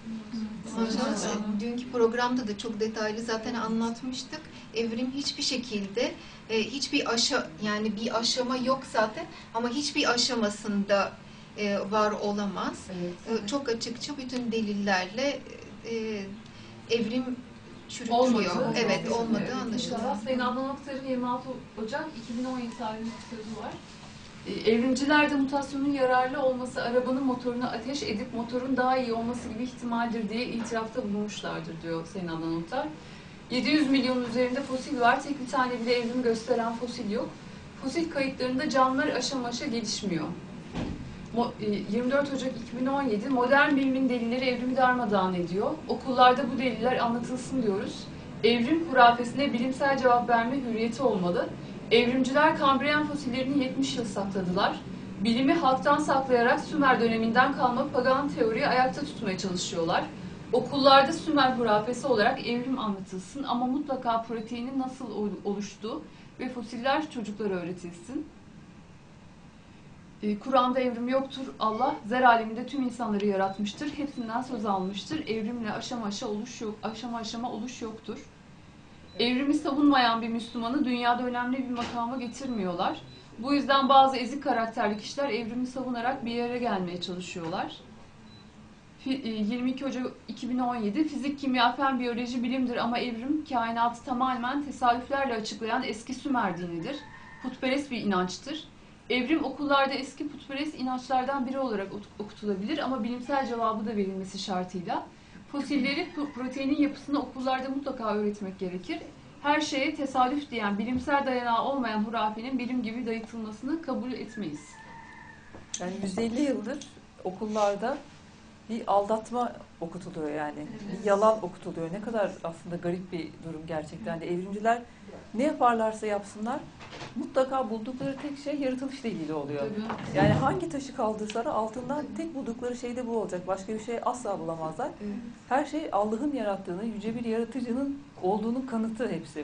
Maşallah. Dünkü programda da çok detaylı zaten anlatmıştık. Evrim hiçbir şekilde e, hiçbir aşa yani bir aşama yok zaten ama hiçbir aşamasında e, var olamaz. Evet. E, çok açıkça bütün delillerle e, evrim çürütüyor. Olmadı. Evet, olmadı evet, anlaşılıyor. Sayın Adnan Oktar'ın yirmi altı Ocak iki bin on yedi tarihli bir sözü var. Evrimcilerde mutasyonun yararlı olması arabanın motorunu ateş edip motorun daha iyi olması gibi ihtimaldir diye itirafta bulunmuşlardır diyor Sayın Adnan Oktar. yedi yüz milyon üzerinde fosil var. Tek bir tane bile evrimi gösteren fosil yok. Fosil kayıtlarında canlılar aşama aşama gelişmiyor. yirmi dört Ocak iki bin on yedi modern bilimin delilleri evrimi darmadağın ediyor. Okullarda bu deliller anlatılsın diyoruz. Evrim hurafesine bilimsel cevap verme hürriyeti olmalı. Evrimciler Kambriyen fosillerini yetmiş yıl sakladılar. Bilimi halktan saklayarak Sümer döneminden kalma pagan teoriyi ayakta tutmaya çalışıyorlar. Okullarda Sümer hurafesi olarak evrim anlatılsın ama mutlaka proteinin nasıl oluştuğu ve fosiller çocuklara öğretilsin. Kur'an'da evrim yoktur. Allah zer aleminde tüm insanları yaratmıştır. Hepsinden söz almıştır. Evrimle aşama aşama oluş yok, aşama aşama oluş yoktur. Evrimi savunmayan bir Müslümanı dünyada önemli bir makama getirmiyorlar. Bu yüzden bazı ezik karakterli kişiler evrimi savunarak bir yere gelmeye çalışıyorlar. yirmi iki Ocak iki bin on yedi Fizik, kimya, fen, biyoloji bilimdir ama evrim kainatı tamamen tesadüflerle açıklayan eski Sümer dinidir. Putperest bir inançtır. Evrim okullarda eski putperest inançlardan biri olarak okutulabilir ama bilimsel cevabı da verilmesi şartıyla. Fosilleri, proteinin yapısını okullarda mutlaka öğretmek gerekir. Her şeye tesadüf diyen, bilimsel dayanağı olmayan hurafenin bilim gibi dayatılmasını kabul etmeyiz. Yani yüz elli yıldır okullarda bir aldatma okutuluyor yani. Evet. Bir yalan okutuluyor. Ne kadar aslında garip bir durum gerçekten de. Evrimciler ne yaparlarsa yapsınlar mutlaka buldukları tek şey yaratılışla ilgili oluyor. Tabii. Yani hangi taşı kaldırsalar altından tek buldukları şey de bu olacak. Başka bir şey asla bulamazlar. Evet. Her şey Allah'ın yarattığını, yüce bir yaratıcının olduğunun kanıtı hepsi.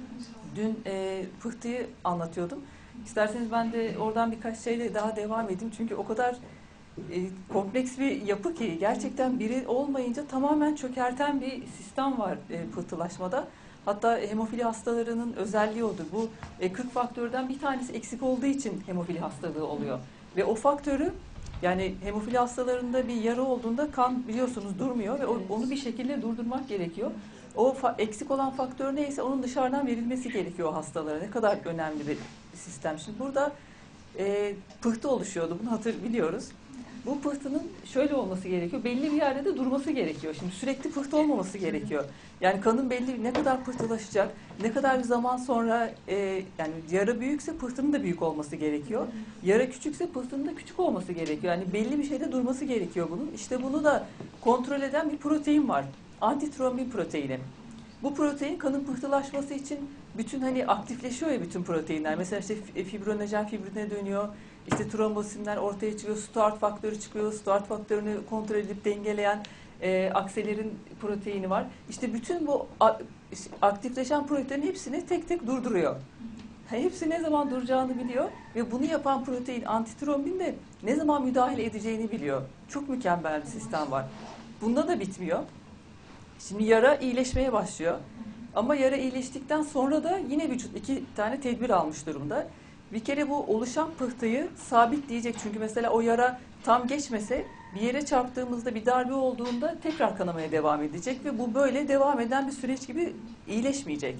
Dün e, pıhtıyı anlatıyordum. İsterseniz ben de oradan birkaç şeyle daha devam edeyim. Çünkü o kadar e, kompleks bir yapı ki gerçekten biri olmayınca tamamen çökerten bir sistem var e, pıhtılaşmada. Hatta hemofili hastalarının özelliği odur. Bu e, kırk faktörden bir tanesi eksik olduğu için hemofili hastalığı oluyor. Ve o faktörü, yani hemofili hastalarında bir yara olduğunda kan biliyorsunuz durmuyor ve o, onu bir şekilde durdurmak gerekiyor. O eksik olan faktör neyse onun dışarıdan verilmesi gerekiyor o hastalara. Ne kadar önemli bir sistem. Şimdi burada e, pıhtı oluşuyordu. Bunu hatır biliyoruz. Bu pıhtının şöyle olması gerekiyor. Belli bir yerde de durması gerekiyor. Şimdi sürekli pıhtı olmaması gerekiyor. Yani kanın belli ne kadar pıhtılaşacak, ne kadar bir zaman sonra e, yani yara büyükse pıhtının da büyük olması gerekiyor. Yara küçükse pıhtının da küçük olması gerekiyor. Yani belli bir şeyde durması gerekiyor bunun. İşte bunu da kontrol eden bir protein var. Antitrombin proteini. Bu protein kanın pıhtılaşması için bütün hani aktifleşiyor ya bütün proteinler. Mesela işte fibrinojen fibrine dönüyor. İşte trombosinler ortaya çıkıyor. Stuart faktörü çıkıyor. Stuart faktörünü kontrol edip dengeleyen e, akselerin proteini var. İşte bütün bu aktifleşen proteinlerin hepsini tek tek durduruyor. Hepsi ne zaman duracağını biliyor ve bunu yapan protein antitrombin de ne zaman müdahale edeceğini biliyor. Çok mükemmel bir sistem var. Bunda da bitmiyor. Şimdi yara iyileşmeye başlıyor. Ama yara iyileştikten sonra da yine vücut iki tane tedbir almış durumda. Bir kere bu oluşan pıhtıyı sabitleyecek. Çünkü mesela o yara tam geçmese bir yere çarptığımızda bir darbe olduğunda tekrar kanamaya devam edecek ve bu böyle devam eden bir süreç gibi iyileşmeyecek.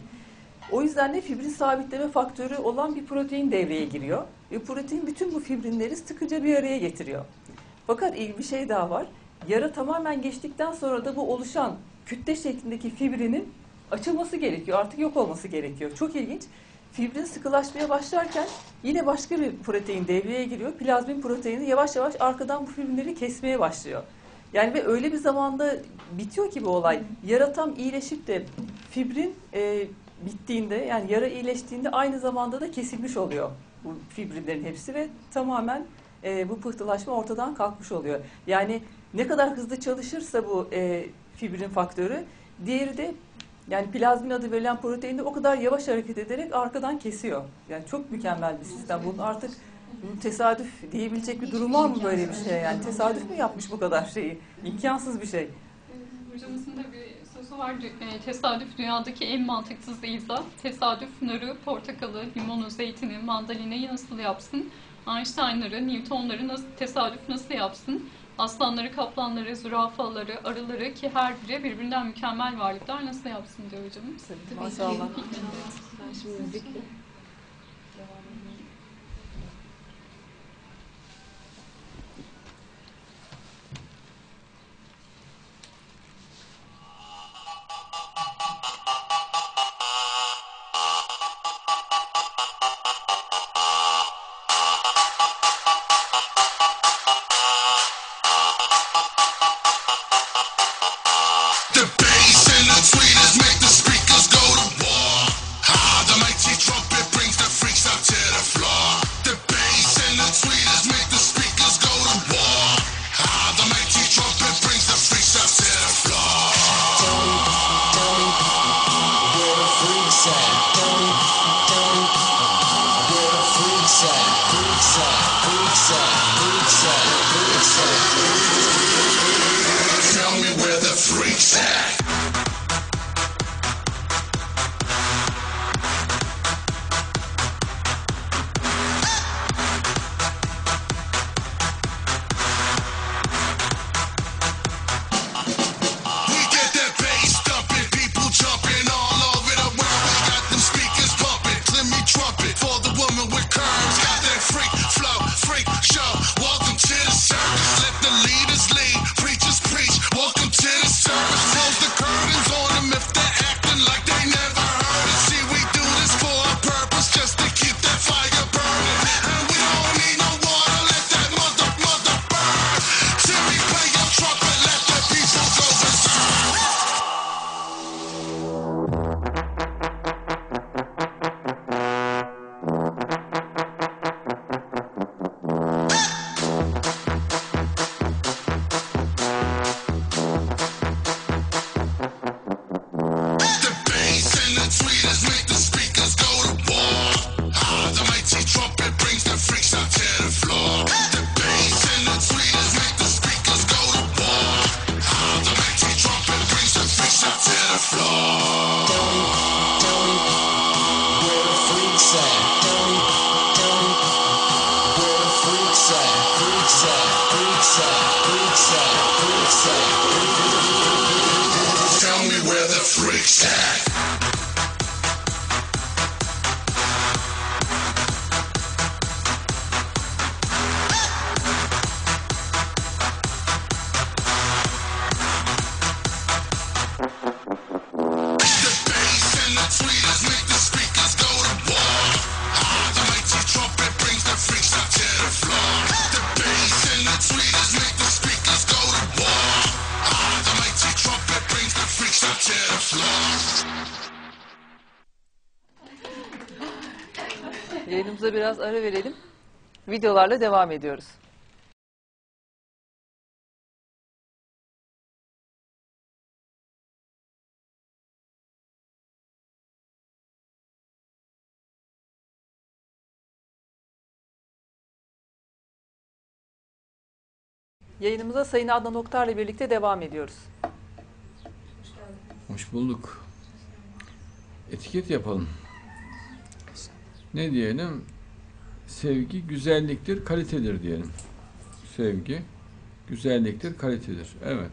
O yüzden de fibrin sabitleme faktörü olan bir protein devreye giriyor. Ve protein bütün bu fibrinleri sıkıca bir araya getiriyor. Fakat iyi bir şey daha var. Yara tamamen geçtikten sonra da bu oluşan kütle şeklindeki fibrinin açılması gerekiyor. Artık yok olması gerekiyor. Çok ilginç. Fibrin sıkılaşmaya başlarken yine başka bir protein devreye giriyor. Plazmin proteini yavaş yavaş arkadan bu fibrinleri kesmeye başlıyor. Yani ve öyle bir zamanda bitiyor ki bu olay. Yara tam iyileşip de fibrin e, bittiğinde, yani yara iyileştiğinde aynı zamanda da kesilmiş oluyor bu fibrinlerin hepsi ve tamamen e, bu pıhtılaşma ortadan kalkmış oluyor. Yani ne kadar hızlı çalışırsa bu e, fibrin faktörü, diğeri de yani plazmin adı verilen protein de o kadar yavaş hareket ederek arkadan kesiyor. Yani çok mükemmel bir sistem. Bunun artık tesadüf diyebilecek bir durum var mı böyle bir şey? Yani tesadüf mü yapmış bu kadar şeyi? İmkansız bir şey. Hocamızın da bir sözü var. E, tesadüf dünyadaki en mantıksız izah. Tesadüf narı, portakalı, limonu, zeytini, mandalinayı nasıl yapsın? Einstein'ları, Newton'ları nasıl, tesadüf nasıl yapsın? Aslanları, kaplanları, zürafaları, arıları ki her biri birbirinden mükemmel varlıklar nasıl yapsın diyor hocamız. Tabii, maşallah. Ben şimdi müzikle. Tweeters make the speakers go to war. Ah, the mighty trumpet brings the freaks out to floor. Tell me, tell me, where the freaks at? Tell me, tell me, where the freaks at? Freaks at, freaks at, freaks at, freaks at. Tell me where the freaks at. Yayınımıza biraz ara verelim. Videolarla devam ediyoruz. Yayınımıza Sayın Adnan Oktar'la birlikte devam ediyoruz. Hoş bulduk. Etiket yapalım. Ne diyelim? Sevgi güzelliktir, kalitedir diyelim. Sevgi güzelliktir, kalitedir. Evet.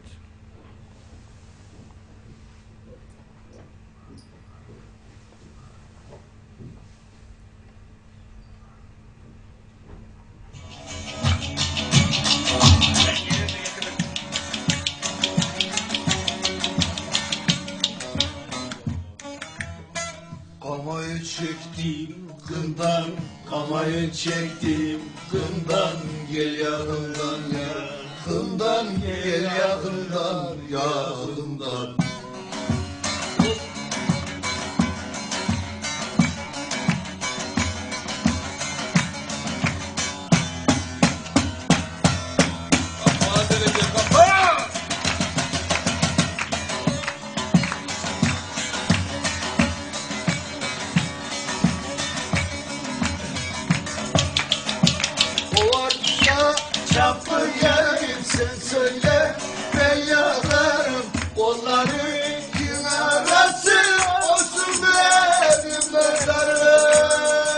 Kamayı çektim kından, kamayı çektim kından, gel yakından yakından, gel yakından yakından. Çapı yerim sen söyle, ben yakarım onları, gün arası olsun benim mezarım.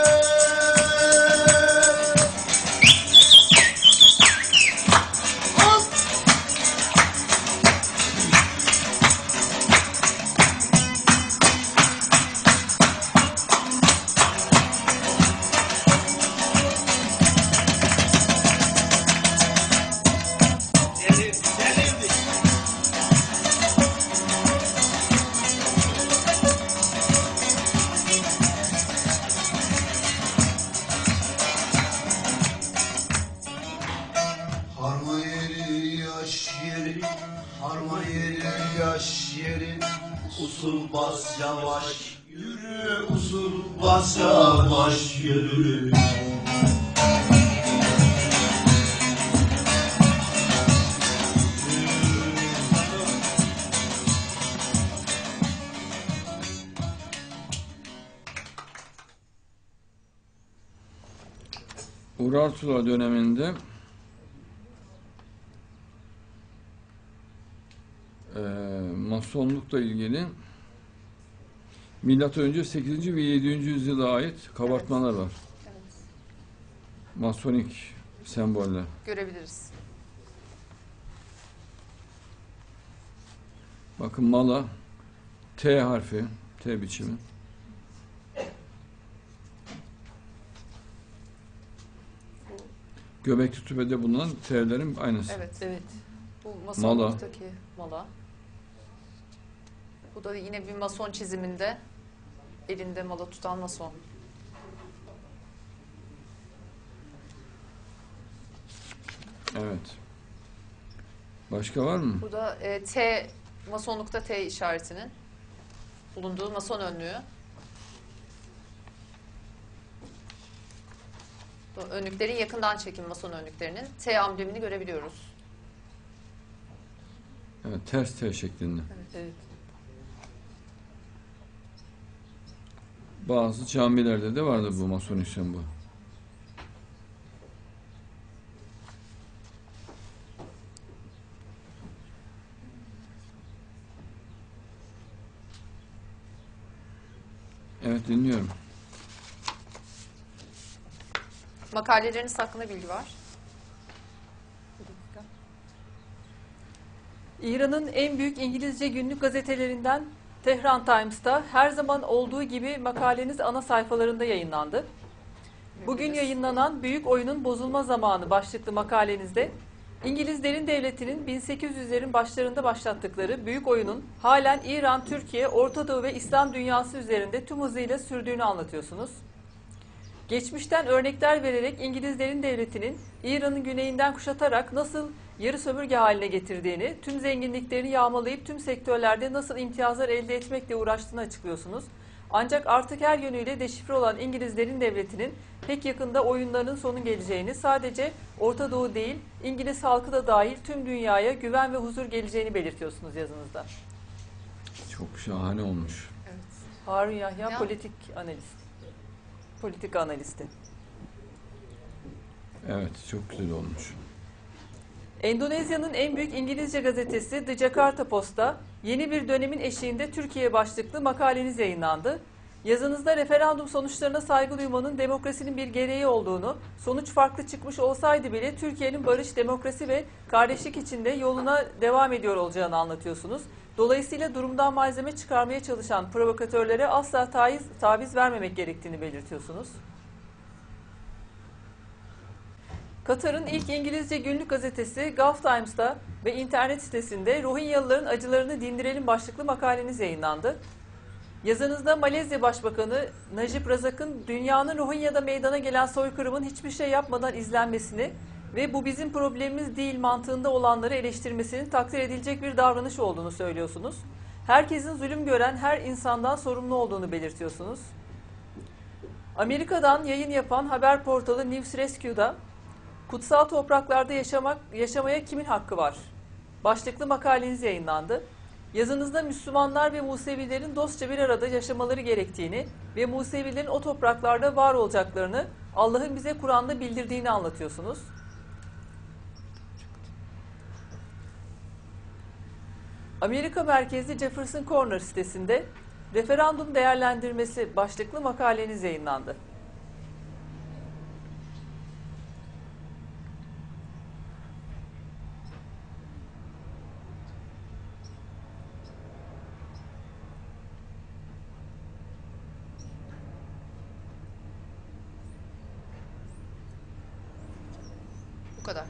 Harma yeri yaş yeri, harma yeri yaş yeri, usul bas yavaş yürü, usul bas yavaş yürü. Urartula döneminde e, masonlukla ilgili milattan önce sekizinci ve yedinci yüzyıla ait kabartmalar var. Evet. Masonik semboller. Görebiliriz. Bakın mala, T harfi, T biçimi. Göbekli Tepe'de bulunan T'lerin aynısı. Evet. Evet. Bu masonluktaki mala. Mala. Bu da yine bir mason çiziminde elinde mala tutan mason. Evet. Başka var mı? Bu da e, T, masonlukta T işaretinin bulunduğu mason önlüğü. Bu önlüklerin yakından çekim mason önlüklerinin T amblemini görebiliyoruz. Evet, ters T şeklinde. Evet. Evet. Bazı camilerde de vardır bu masonik sembol. Evet, dinliyorum. Makaleleriniz hakkında bilgi var. İran'ın en büyük İngilizce günlük gazetelerinden Tehran Times'ta her zaman olduğu gibi makaleniz ana sayfalarında yayınlandı. Bugün yayınlanan Büyük Oyunun Bozulma Zamanı başlıklı makalenizde İngilizlerin devletinin bin sekiz yüzlerin başlarında başlattıkları büyük oyunun halen İran, Türkiye, Orta Doğu ve İslam dünyası üzerinde tüm hızıyla sürdüğünü anlatıyorsunuz. Geçmişten örnekler vererek İngilizlerin devletinin İran'ın güneyinden kuşatarak nasıl yarı sömürge haline getirdiğini, tüm zenginliklerini yağmalayıp tüm sektörlerde nasıl imtiyazlar elde etmekle uğraştığını açıklıyorsunuz. Ancak artık her yönüyle deşifre olan İngilizlerin devletinin pek yakında oyunlarının sonu geleceğini, sadece Orta Doğu değil, İngiliz halkı da dahil tüm dünyaya güven ve huzur geleceğini belirtiyorsunuz yazınızda. Çok şahane olmuş. Evet. Harun Yahya, Ya. politik analist. Politika analisti. Evet, çok güzel olmuş. Endonezya'nın en büyük İngilizce gazetesi The Jakarta Post'ta yeni bir dönemin eşiğinde Türkiye başlıklı makaleniz yayınlandı. Yazınızda referandum sonuçlarına saygı duymanın demokrasinin bir gereği olduğunu, sonuç farklı çıkmış olsaydı bile Türkiye'nin barış, demokrasi ve kardeşlik içinde yoluna devam ediyor olacağını anlatıyorsunuz. Dolayısıyla durumdan malzeme çıkarmaya çalışan provokatörlere asla taviz, taviz vermemek gerektiğini belirtiyorsunuz. Katar'ın ilk İngilizce günlük gazetesi Gulf Times'ta ve internet sitesinde Rohingyalıların acılarını dindirelim başlıklı makaleniz yayınlandı. Yazınızda Malezya Başbakanı Najib Razak'ın dünyanın Rohingya'da meydana gelen soykırımın hiçbir şey yapmadan izlenmesini ve bu bizim problemimiz değil mantığında olanları eleştirmesinin takdir edilecek bir davranış olduğunu söylüyorsunuz. Herkesin zulüm gören her insandan sorumlu olduğunu belirtiyorsunuz. Amerika'dan yayın yapan haber portalı News Rescue'da kutsal topraklarda yaşamak, yaşamaya kimin hakkı var? Başlıklı makaleniz yayınlandı. Yazınızda Müslümanlar ve Musevilerin dostça bir arada yaşamaları gerektiğini ve Musevilerin o topraklarda var olacaklarını Allah'ın bize Kur'an'da bildirdiğini anlatıyorsunuz. Amerika merkezli Jefferson Corner sitesinde referandum değerlendirmesi başlıklı makaleniz yayınlandı. Bu kadar.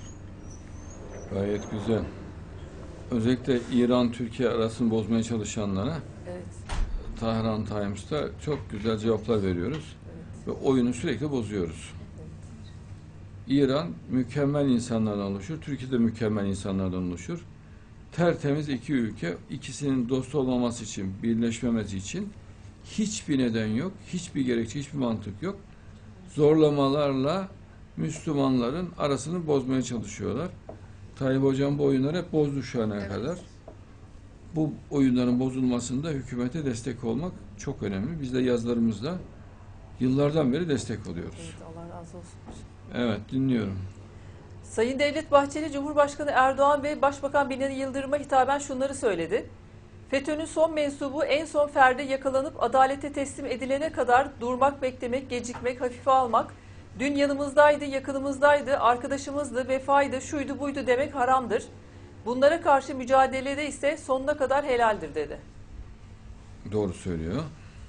Gayet güzel. Özellikle İran-Türkiye arasını bozmaya çalışanlara Evet. Tahran Times'ta çok güzel cevaplar veriyoruz. Evet. Ve oyunu sürekli bozuyoruz. Evet. İran mükemmel insanlardan oluşur. Türkiye de mükemmel insanlardan oluşur. Tertemiz iki ülke, ikisinin dost olmaması için, birleşmemesi için hiçbir neden yok, hiçbir gerekçe, hiçbir mantık yok. Zorlamalarla Müslümanların arasını bozmaya çalışıyorlar. Tayyip Hocam bu oyunları hep bozdu şu ana evet. kadar. Bu oyunların bozulmasında hükümete destek olmak çok önemli. Biz de yazılarımızda yıllardan beri destek oluyoruz. Evet, Allah razı olsun. Evet, dinliyorum. Sayın Devlet Bahçeli, Cumhurbaşkanı Erdoğan ve Başbakan Binali Yıldırım'a hitaben şunları söyledi. FETÖ'nün son mensubu en son ferde yakalanıp adalete teslim edilene kadar durmak, beklemek, gecikmek, hafife almak, dün yanımızdaydı, yakınımızdaydı, arkadaşımızdı, vefaydı, şuydu buydu demek haramdır. Bunlara karşı mücadelede ise sonuna kadar helaldir dedi. Doğru söylüyor.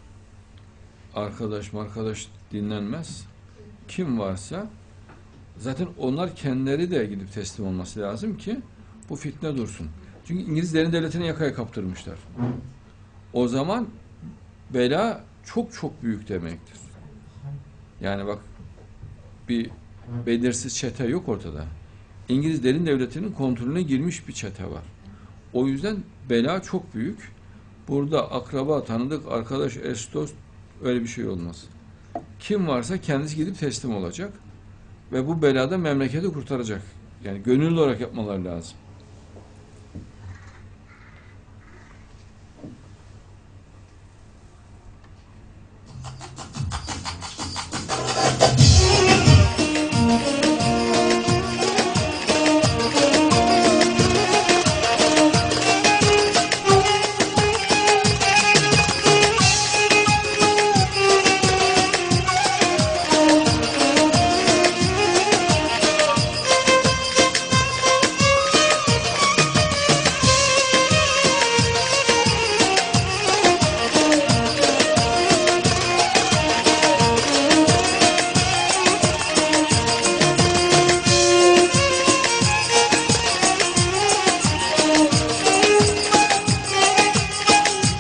Arkadaş arkadaş dinlenmez. Kim varsa zaten onlar kendileri de gidip teslim olması lazım ki bu fitne dursun. Çünkü İngilizlerin devletini yakaya kaptırmışlar. O zaman bela çok çok büyük demektir. Yani bak bir belirsiz çete yok ortada. İngilizlerin devletinin kontrolüne girmiş bir çete var. O yüzden bela çok büyük. Burada akraba, tanıdık, arkadaş, eş, dost öyle bir şey olmaz. Kim varsa kendisi gidip teslim olacak ve bu belada memleketi kurtaracak. Yani gönüllü olarak yapmaları lazım.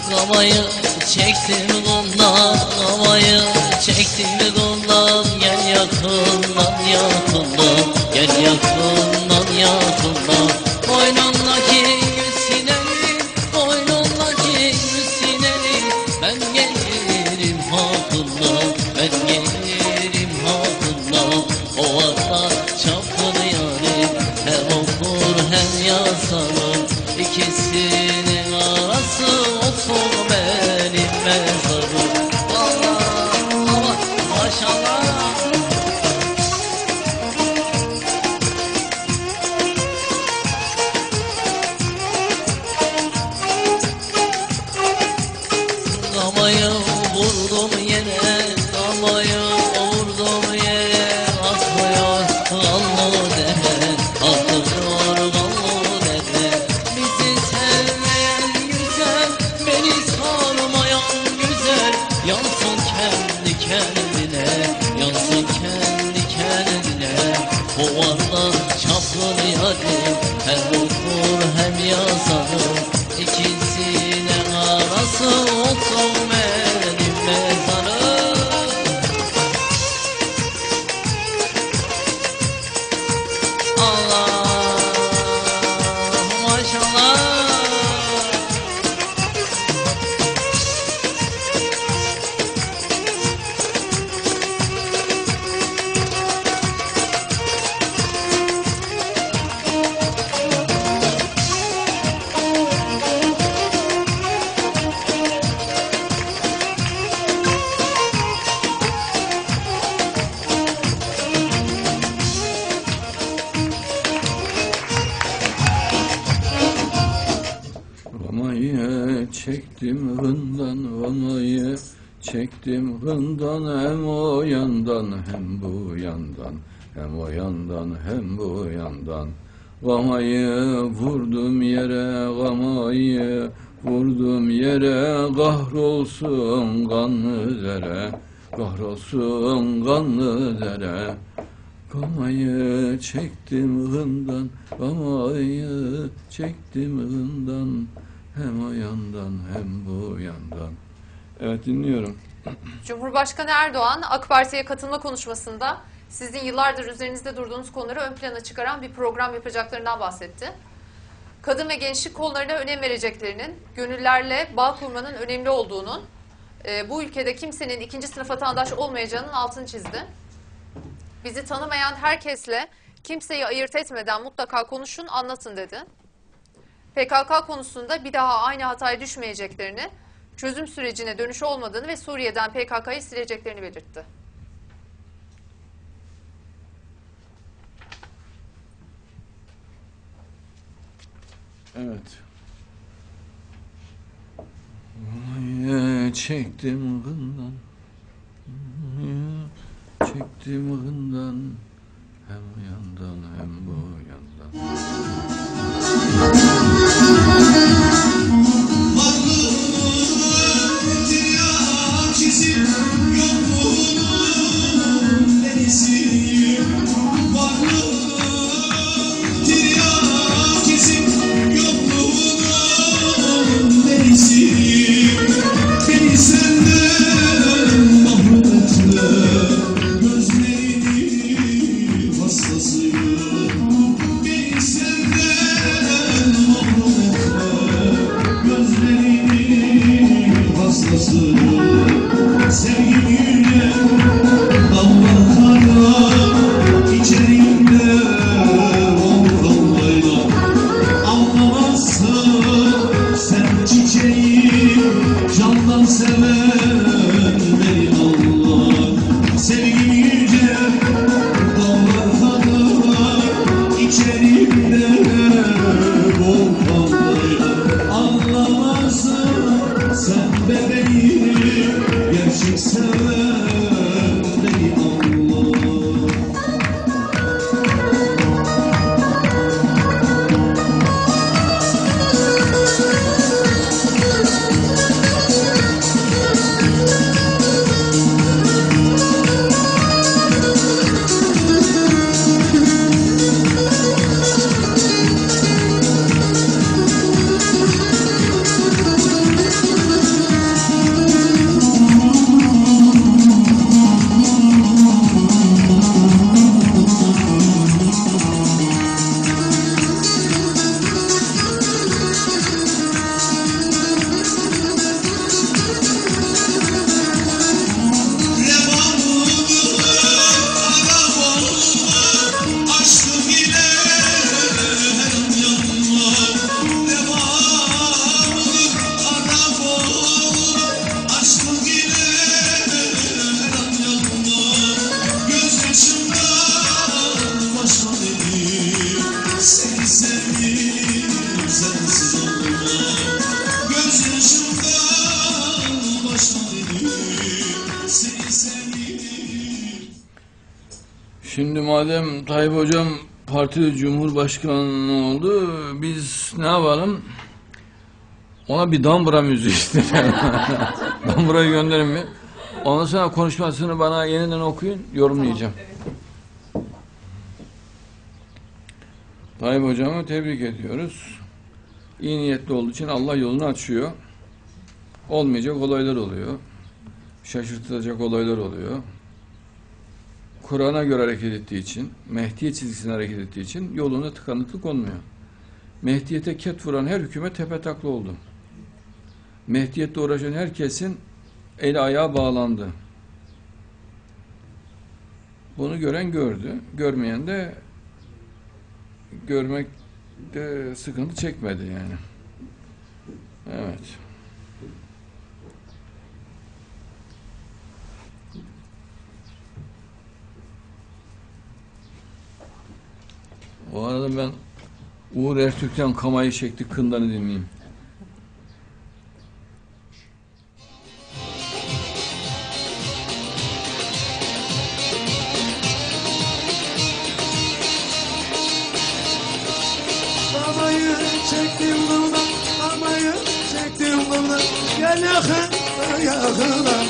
Gamayı çektim bundan, gamayı çektim bundan. Gel yakından yakından, gel yakından yakından. Boynundaki gül sinerim, boynundaki gül sinerim. Ben gelirim hakkında, ben gelirim hakkında. O arada çapkın yarim, hem okur hem yazarım. İkisinin arası olsun benim mezarım. Allah Allah maşallah. Gamayı vurdum yere, gamayı vurdum yere. Akmıyor kanlı dere, akmıyor kanlı dere. Bizi sevmeyen güzel, beni sarmayan güzel. Yansın kendi kendine, yansın kendi kendine. Kovarlar çapkın yarim, hem okur hem yazarım. İkisinin arası olsun benim mezarım. Allah maşallah. Vamayı çektim hından, vamayı çektim hından. Hem o yandan hem bu yandan, hem o yandan hem bu yandan. Vamayı vurdum yere, vamayı vurdum yere. Kahrolsun kanlı dere, kahrolsun kanlı dere. Vamayı çektim hından, vamayı çektim hından. Hem o yandan hem bu yandan. Evet, dinliyorum. Cumhurbaşkanı Erdoğan AK Parti'ye katılma konuşmasında sizin yıllardır üzerinizde durduğunuz konuları ön plana çıkaran bir program yapacaklarından bahsetti. Kadın ve gençlik konularına önem vereceklerinin, gönüllerle bağ kurmanın önemli olduğunun, e, bu ülkede kimsenin ikinci sınıf vatandaş olmayacağının altını çizdi. Bizi tanımayan herkesle kimseyi ayırt etmeden mutlaka konuşun, anlatın dedi. P K K konusunda bir daha aynı hataya düşmeyeceklerini, çözüm sürecine dönüş olmadığını ve Suriye'den P K K'yı sileceklerini belirtti. Evet. Vamayı çektim hından, çektim hından. Hem o yandan hem bu yandan. Beni senden mahrum etme, gözlerinin hastasıyım. Beni senden mahrum etme, gözlerinin hastasıyım. Sevgiyle dalgalara içerimde volkanlayla. Anlamazsın sen çiçeğim, candan seven beni Allah. Sevgim yüce dağlar kadar içerimde volkanlayla. Anlamazsın sen bebeğim, gerçek seven beni Allah. Şimdi madem Tayyip Hocam partili cumhurbaşkanı oldu, biz ne yapalım? Ona bir Dambra müziği istedim. Dambra'yı gönderin mi? Ondan sonra konuşmasını bana yeniden okuyun, yorumlayacağım. Tayyip Hocam'ı tebrik ediyoruz. İyi niyetli olduğu için Allah yolunu açıyor. Olmayacak olaylar oluyor. Şaşırtılacak olaylar oluyor. Kur'an'a göre hareket ettiği için, Mehdiye çizgisine hareket ettiği için yolunda tıkanıklık olmuyor. Mehdiyete ket vuran her hükümet tepetaklı oldu. Mehdiyetle uğraşan herkesin eli ayağı bağlandı. Bunu gören gördü. Görmeyen de görmekte sıkıntı çekmedi yani. Evet. O arada ben Uğur Ertürk'ten Kamayı çektik Kından'ı dinleyeyim. Kamayı çektim buradan, kamayı çektim buradan, gel yakın, yakına.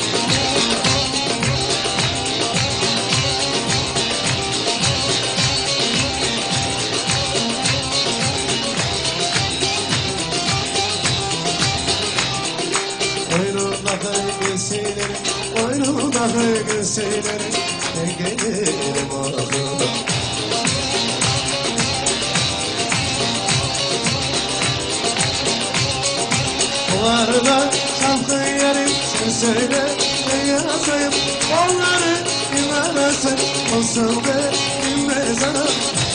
Oynudaki gülseylerim, ben gelirim ağına. Bu arada şapkın yerim, sen söyle, ne yazayım? Onları dinlemezsen, olsun benim mezarım.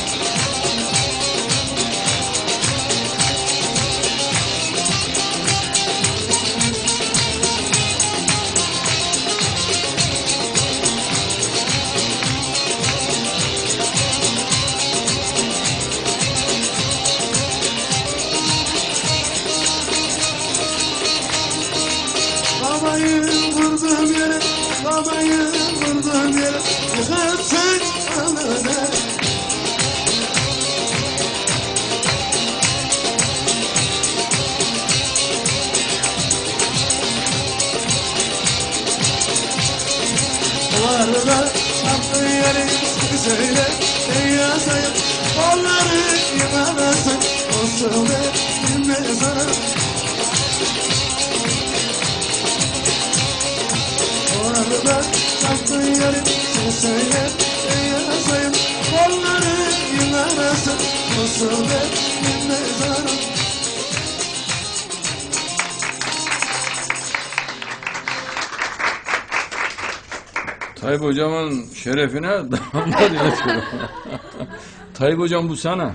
Kamayı vurdum yere, kamayı vurdum yere, yıkıp sen anına. O arada şapkın yeri söyle, ne yazayım? Onları yıkamazsın, olsun benim mezarım. Orada şapkın yerim, sen söyle, ne yazayım? Onları yıkamazsın, olsun benim mezarım. Tayyip Hocam'ın şerefine damla diyorsun. Tayyip Hocam bu sana.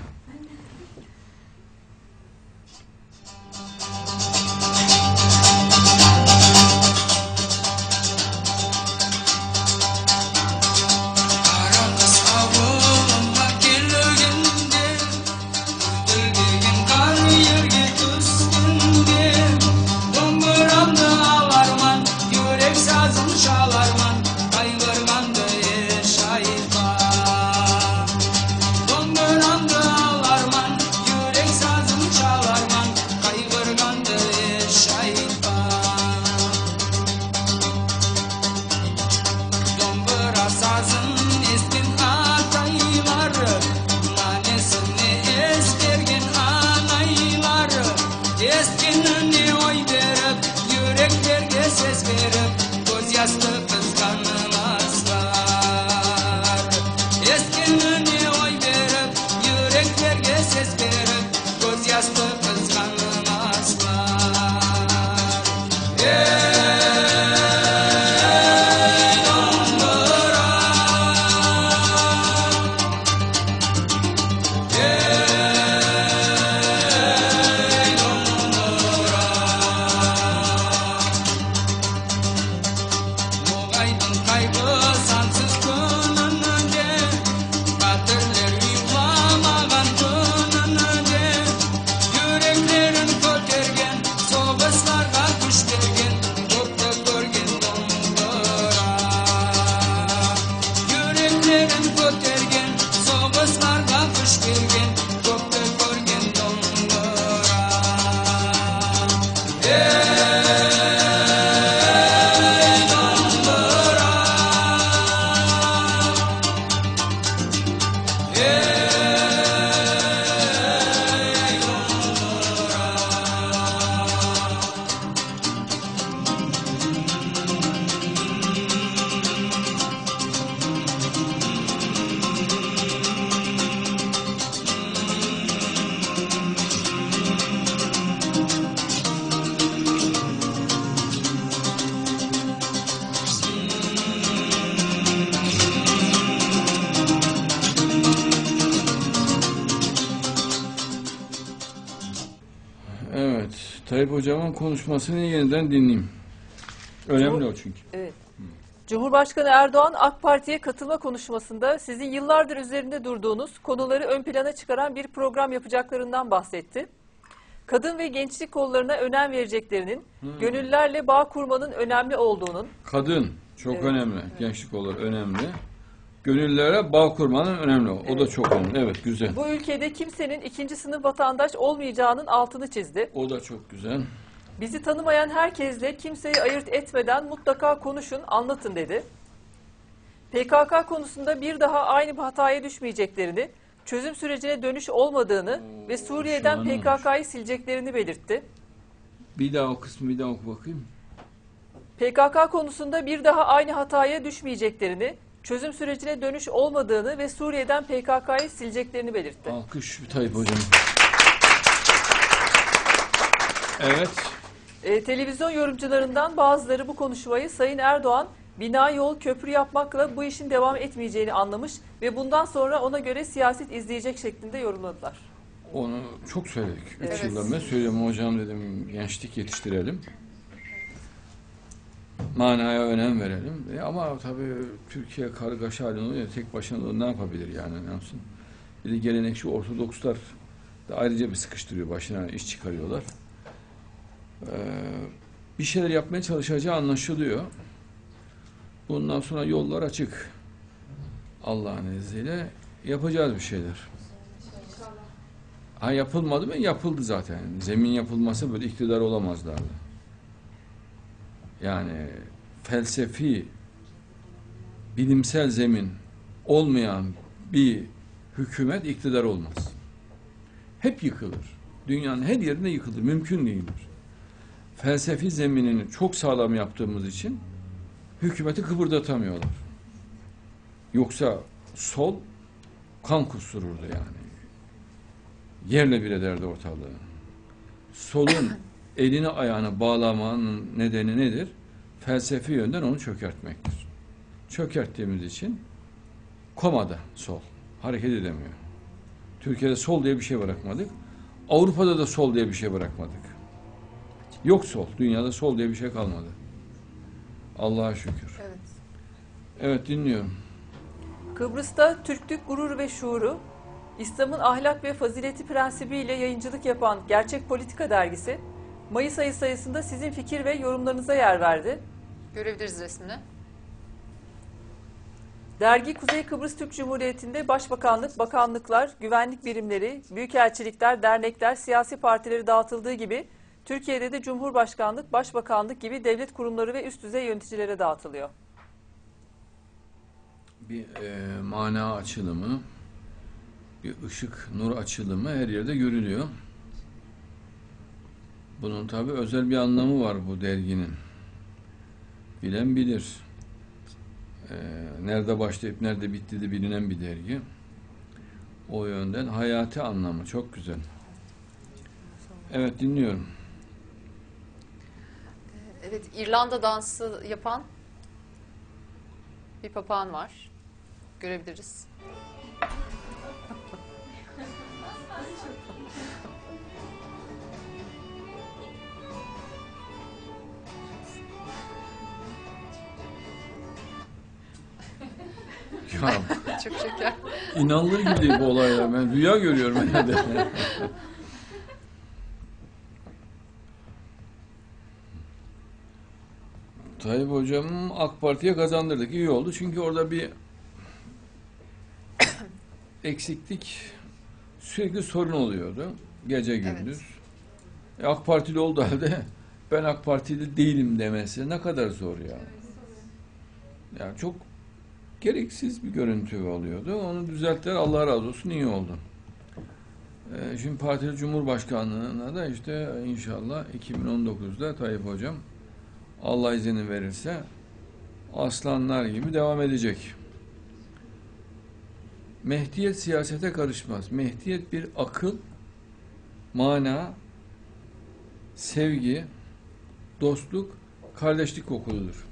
Tayyip Hocam'ın konuşmasını yeniden dinleyeyim. Önemli Cumhur- o çünkü. Evet. Cumhurbaşkanı Erdoğan AK Parti'ye katılma konuşmasında sizin yıllardır üzerinde durduğunuz konuları ön plana çıkaran bir program yapacaklarından bahsetti. Kadın ve gençlik kollarına önem vereceklerinin, Hmm. gönüllerle bağ kurmanın önemli olduğunun, Kadın çok Evet. önemli. Gençlik olur önemli. Gönüllere bağ kurmanın önemli. O Evet. da çok önemli. Evet, güzel. bu ülkede kimsenin ikinci sınıf vatandaş olmayacağının altını çizdi. O da çok güzel. Bizi tanımayan herkesle kimseyi ayırt etmeden mutlaka konuşun, anlatın dedi. P K K konusunda bir daha aynı hataya düşmeyeceklerini, çözüm sürecine dönüş olmadığını ve Suriye'den şahane P K K'yı sileceklerini belirtti. Bir daha o kısmı bir daha oku bakayım. P K K konusunda bir daha aynı hataya düşmeyeceklerini, çözüm sürecine dönüş olmadığını ve Suriye'den P K K'yı sileceklerini belirtti. Alkış Tayyip Hocam. Evet. E, televizyon yorumcularından bazıları bu konuşmayı Sayın Erdoğan bina, yol, köprü yapmakla bu işin devam etmeyeceğini anlamış ve bundan sonra ona göre siyaset izleyecek şeklinde yorumladılar. Onu çok söyledik. Üç Evet. yıldan beri söylüyorum hocam, dedim gençlik yetiştirelim. Manaya önem verelim. E ama tabii Türkiye kargaşa halinde oluyor. Tek başına ne yapabilir yani? Ne yapsın? Bir de gelenekçi Ortodokslar da ayrıca bir sıkıştırıyor. Başına iş çıkarıyorlar. Ee, bir şeyler yapmaya çalışacağı anlaşılıyor. Bundan sonra yollar açık. Allah'ın izniyle yapacağız bir şeyler. Ha, yapılmadı mı? Yapıldı zaten. Zemin yapılması böyle iktidar olamazlardı. Yani felsefi, bilimsel zemin olmayan bir hükümet iktidar olmaz. Hep yıkılır. Dünyanın her yerinde yıkılır. Mümkün değildir. Felsefi zeminini çok sağlam yaptığımız için hükümeti kıpırdatamıyorlar. Yoksa sol kan kustururdu yani. Yerle bir ederdi ortalığı. Solun elini ayağını bağlamanın nedeni nedir? Felsefi yönden onu çökertmektir. Çökerttiğimiz için komada sol. Hareket edemiyor. Türkiye'de sol diye bir şey bırakmadık. Avrupa'da da sol diye bir şey bırakmadık. Yok sol. Dünyada sol diye bir şey kalmadı. Allah'a şükür. Evet. Evet, dinliyorum. Kıbrıs'ta Türklük gurur ve şuuru, İslam'ın ahlak ve fazileti prensibiyle yayıncılık yapan Gerçek Politika dergisi, Mayıs ayı sayısında sizin fikir ve yorumlarınıza yer verdi. Görebiliriz resmini. Dergi Kuzey Kıbrıs Türk Cumhuriyeti'nde başbakanlık, bakanlıklar, güvenlik birimleri, büyükelçilikler, dernekler, siyasi partileri dağıtıldığı gibi Türkiye'de de Cumhurbaşkanlık, Başbakanlık gibi devlet kurumları ve üst düzey yöneticilere dağıtılıyor. Bir e, mana açılımı, bir ışık, nur açılımı her yerde görülüyor. Bunun tabii özel bir anlamı var bu derginin. Bilen bilir. Ee, nerede başlayıp nerede bitti de bilinen bir dergi. O yönden hayati anlamı çok güzel. Evet, dinliyorum. Evet, İrlanda dansı yapan bir papağan var. Görebiliriz. Ya, Çok şeker. İnanılır gibi değil bu olaylar. Ben rüya görüyorum herhalde. Tayyip Hocam AK Parti'ye kazandırdık. İyi oldu. Çünkü orada bir eksiklik, sürekli sorun oluyordu. Gece gündüz. Evet. E, AK Partili olduğu halde ben AK Partili değilim demesi ne kadar zor ya. Yani çok gereksiz bir görüntü oluyordu. Onu düzelttiler. Allah razı olsun, iyi oldu. Ee, şimdi partili Cumhurbaşkanlığına da işte inşallah iki bin on dokuzda Tayyip Hocam Allah izin verirse aslanlar gibi devam edecek. Mehdiyet siyasete karışmaz. Mehdiyet bir akıl, mana, sevgi, dostluk, kardeşlik okuludur.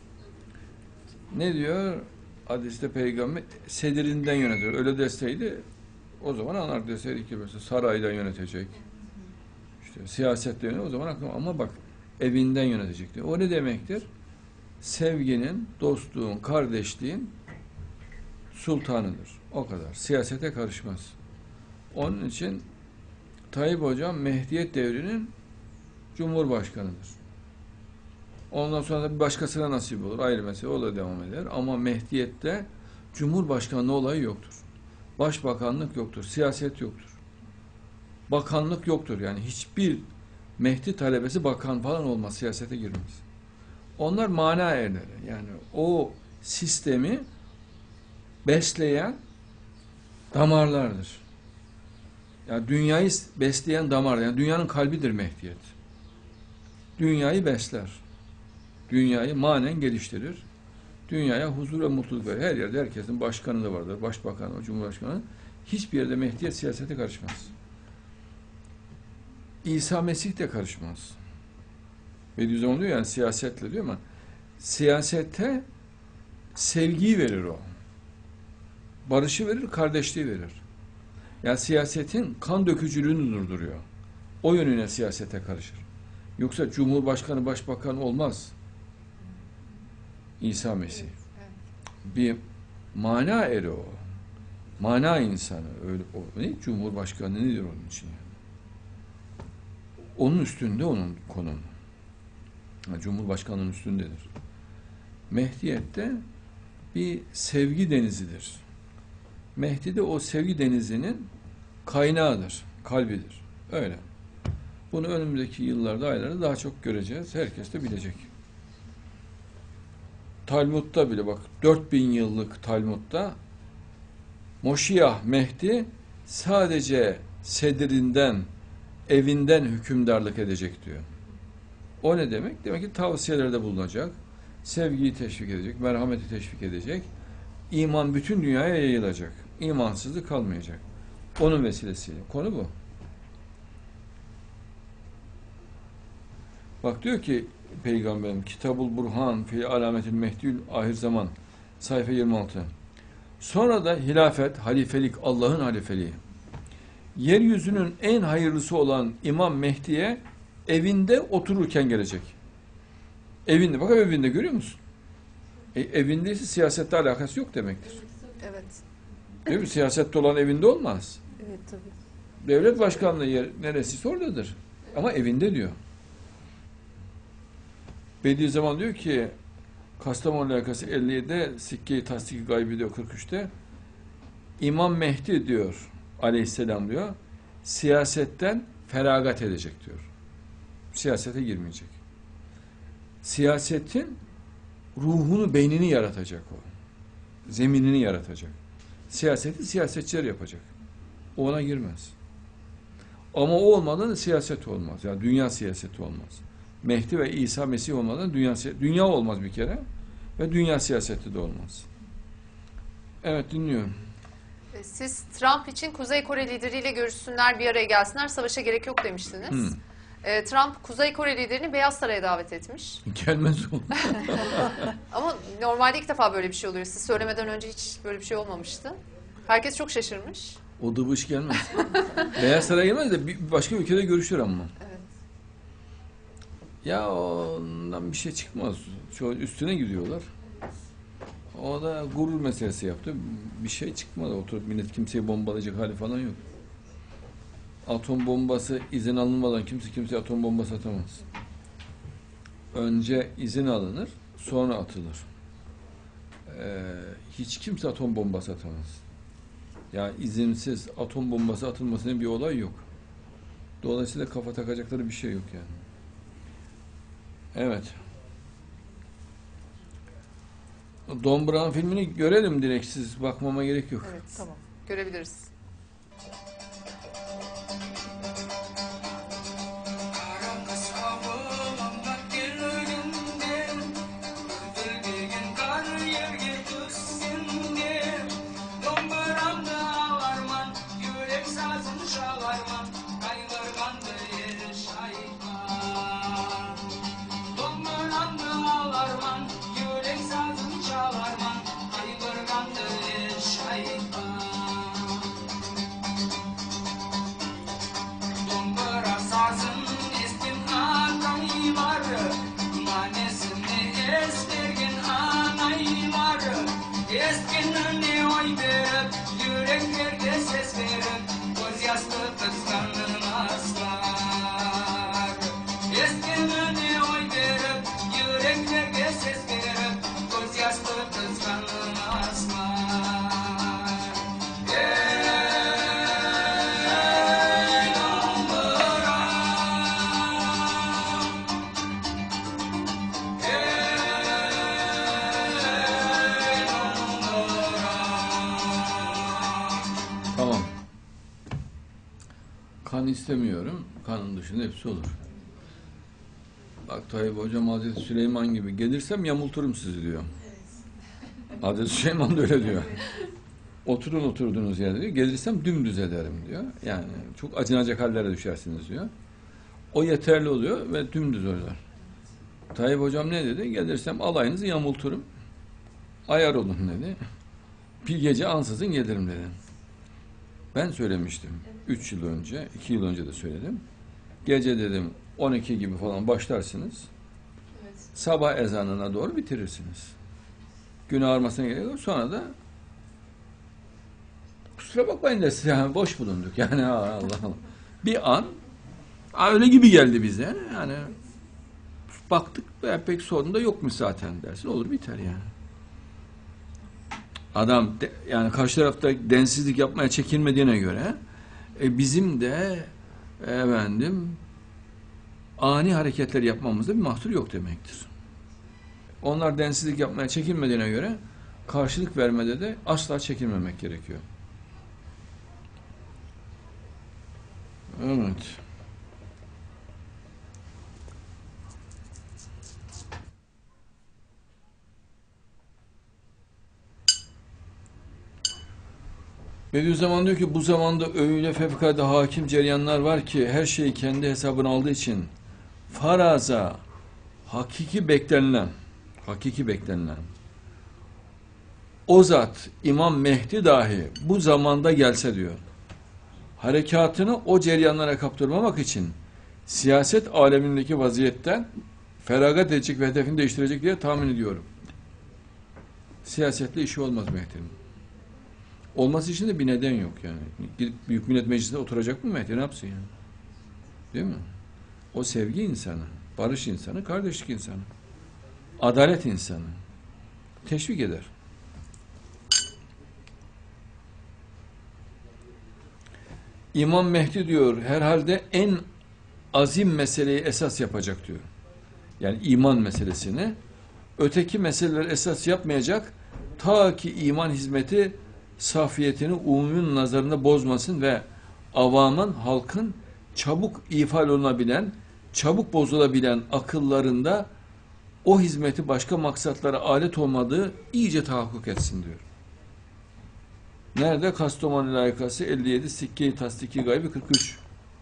Ne diyor? Hadiste peygamber sedirinden yönetiyor. Öyle deseydi o zaman anlar, deseydi ki mesela saraydan yönetecek. yönetecek diyor. Siyasetle yönetiyor. O zaman aklıma ama bak evinden yönetecek diyor. O ne demektir? Sevginin, dostluğun, kardeşliğin sultanıdır. O kadar. Siyasete karışmaz. Onun için Tayyip Hocam Mehdiyet devrinin Cumhurbaşkanıdır. Ondan sonra da bir başkasına nasip olur. Ayrı mesele. O da devam eder. Ama Mehdiyet'te Cumhurbaşkanlığı olayı yoktur. Başbakanlık yoktur. Siyaset yoktur. Bakanlık yoktur. Yani hiçbir Mehdi talebesi bakan falan olmaz. Siyasete girmez. Onlar mana erleri. Yani o sistemi besleyen damarlardır. Yani dünyayı besleyen damar. Yani dünyanın kalbidir Mehdiyet. Dünyayı besler. Dünyayı manen geliştirir. Dünyaya huzur ve mutluluk verir. Her yerde herkesin başkanı da vardır. Başbakanı, cumhurbaşkanı. Hiçbir yerde Mehdiyet siyasete karışmaz. İsa Mesih de karışmaz. Bediüzzaman diyor yani siyasetle diyor ama siyasete sevgiyi verir o. Barışı verir, kardeşliği verir. Yani siyasetin kan dökücülüğünü durduruyor. O yönüne siyasete karışır. Yoksa Cumhurbaşkanı, Başbakan olmaz. İsa Mesih. Bir mana eri o. Mana insanı. Öyle, o, ne? Cumhurbaşkanı nedir onun için? Yani? Onun üstünde onun konum. Yani Cumhurbaşkanının üstündedir. Mehdiyet'te bir sevgi denizidir. Mehdi de o sevgi denizinin kaynağıdır, kalbidir. Öyle. Bunu önümüzdeki yıllarda, aylarda daha çok göreceğiz. Herkes de bilecek. Talmud'da bile bak, dört bin yıllık Talmud'da Moşiyah Mehdi sadece sedirinden, evinden hükümdarlık edecek diyor. O ne demek? Demek ki tavsiyelerde bulunacak, sevgiyi teşvik edecek, merhameti teşvik edecek, iman bütün dünyaya yayılacak, imansızlık kalmayacak. Onun vesilesiyle. Konu bu. Bak diyor ki Peygamberim, Kitabul Burhan fi alametil Mehdiyül ahir zaman, sayfa yirmi altı. Sonra da hilafet, halifelik, Allah'ın halifeliği. Yeryüzünün en hayırlısı olan İmam Mehdi'ye evinde otururken gelecek. Evinde, bak evinde görüyor musun? E, evindeyse siyasette alakası yok demektir. Evet. Değil mi? Siyasette olan evinde olmaz. Evet tabii. Devlet başkanlığı yer, neresi oradadır. Ama evinde diyor. Bediüzzaman diyor ki Kastamonu alakası elli yedide Sikke-i Tasdik-i Gaybi diyor kırk üçte İmam Mehdi diyor aleyhisselam diyor siyasetten feragat edecek diyor. Siyasete girmeyecek. Siyasetin ruhunu, beynini yaratacak o. Zeminini yaratacak. Siyaseti siyasetçiler yapacak. O ona girmez. Ama o olmadan da siyaset olmaz. Yani dünya siyaseti olmaz. Mehdi ve İsa Mesih olmadan dünya dünya olmaz bir kere ve dünya siyaseti de olmaz. Evet, dinliyorum. Siz Trump için Kuzey Kore lideriyle görüşsünler, bir araya gelsinler, savaşa gerek yok demiştiniz. Hmm. E, Trump Kuzey Kore liderini Beyaz Saray'a davet etmiş. Gelmez o. Ama normalde ilk defa böyle bir şey oluyor. Siz söylemeden önce hiç böyle bir şey olmamıştı. Herkes çok şaşırmış. O da bu iş gelmez. Beyaz Saray'a gelmez de bir başka ülkede görüşür ama. Evet. Ya ondan bir şey çıkmaz. Şu üstüne gidiyorlar. O da gurur meselesi yaptı. Bir şey çıkmadı. Oturup millet kimseyi bombalayacak hali falan yok. Atom bombası izin alınmadan kimse kimseye atom bombası atamaz. Önce izin alınır, sonra atılır. Ee, hiç kimse atom bombası atamaz. Yani izinsiz atom bombası atılmasının bir olay yok. Dolayısıyla kafa takacakları bir şey yok yani. Evet. Don Brown filmini görelim direkt, siz bakmama gerek yok. Evet, tamam. Görebiliriz. istemiyorum. Kanun dışında hepsi olur. Bak Tayyip Hocam Hazreti Süleyman gibi gelirsem yamulturum sizi diyor. Hazreti Süleyman da öyle diyor. Oturun oturduğunuz yerde diyor. Gelirsem dümdüz ederim diyor. Yani çok acınacak hallere düşersiniz diyor. O yeterli oluyor ve dümdüz oluyor. Tayyip Hocam ne dedi? Gelirsem alayınızı yamulturum. Ayar olun dedi. Bir gece ansızın gelirim dedi. Ben söylemiştim. Üç yıl önce, iki yıl önce de söyledim. Gece dedim on iki gibi falan başlarsınız. Evet. Sabah ezanına doğru bitirirsiniz. Gün ağarmasına gerek yok. Sonra da kusura bakmayın da siz yani boş bulunduk. Yani Allah Allah. Bir an öyle gibi geldi bize. Yani baktık ve pek sorun da yokmuş zaten dersin. Olur biter yani. Adam de, yani karşı tarafta densizlik yapmaya çekinmediğine göre e, bizim de efendim ani hareketler yapmamızda bir mahsur yok demektir. Onlar densizlik yapmaya çekinmediğine göre karşılık vermede de asla çekinmemek gerekiyor. Evet. Bediüzzaman diyor ki bu zamanda öyle fevkalade hakim cereyanlar var ki her şeyi kendi hesabına aldığı için faraza hakiki beklenilen hakiki beklenilen o zat İmam Mehdi dahi bu zamanda gelse diyor harekatını o cereyanlara kaptırmamak için siyaset alemindeki vaziyetten feragat edecek ve hedefini değiştirecek diye tahmin ediyorum. Siyasetle işi olmaz Mehdi'nin. Olması için de bir neden yok yani. Gidip Büyük Millet Meclisi'nde oturacak mı Mehdi? Ne yapsın yani? Değil mi? O sevgi insanı, barış insanı, kardeşlik insanı, adalet insanı. Teşvik eder. İmam Mehdi diyor herhalde en azim meseleyi esas yapacak diyor. Yani iman meselesini. Öteki meseleler esas yapmayacak ta ki iman hizmeti safiyetini umumun nazarında bozmasın ve avamın, halkın çabuk ifade olunabilen, çabuk bozulabilen akıllarında o hizmeti başka maksatlara alet olmadığı iyice tahakkuk etsin diyor. Nerede? Kastamonu layıkası elli yedi, Sikke-i Tasdiki Gaybi kırk üç.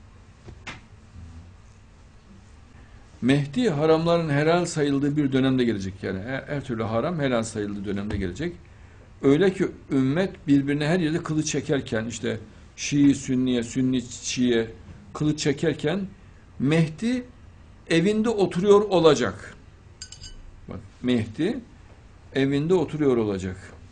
Mehdi haramların helal sayıldığı bir dönemde gelecek yani. Her, her türlü haram helal sayıldığı dönemde gelecek. Öyle ki ümmet birbirine her yerde kılıç çekerken işte Şii Sünniye, Sünni Şii'ye kılıç çekerken Mehdi evinde oturuyor olacak. Bak Mehdi evinde oturuyor olacak.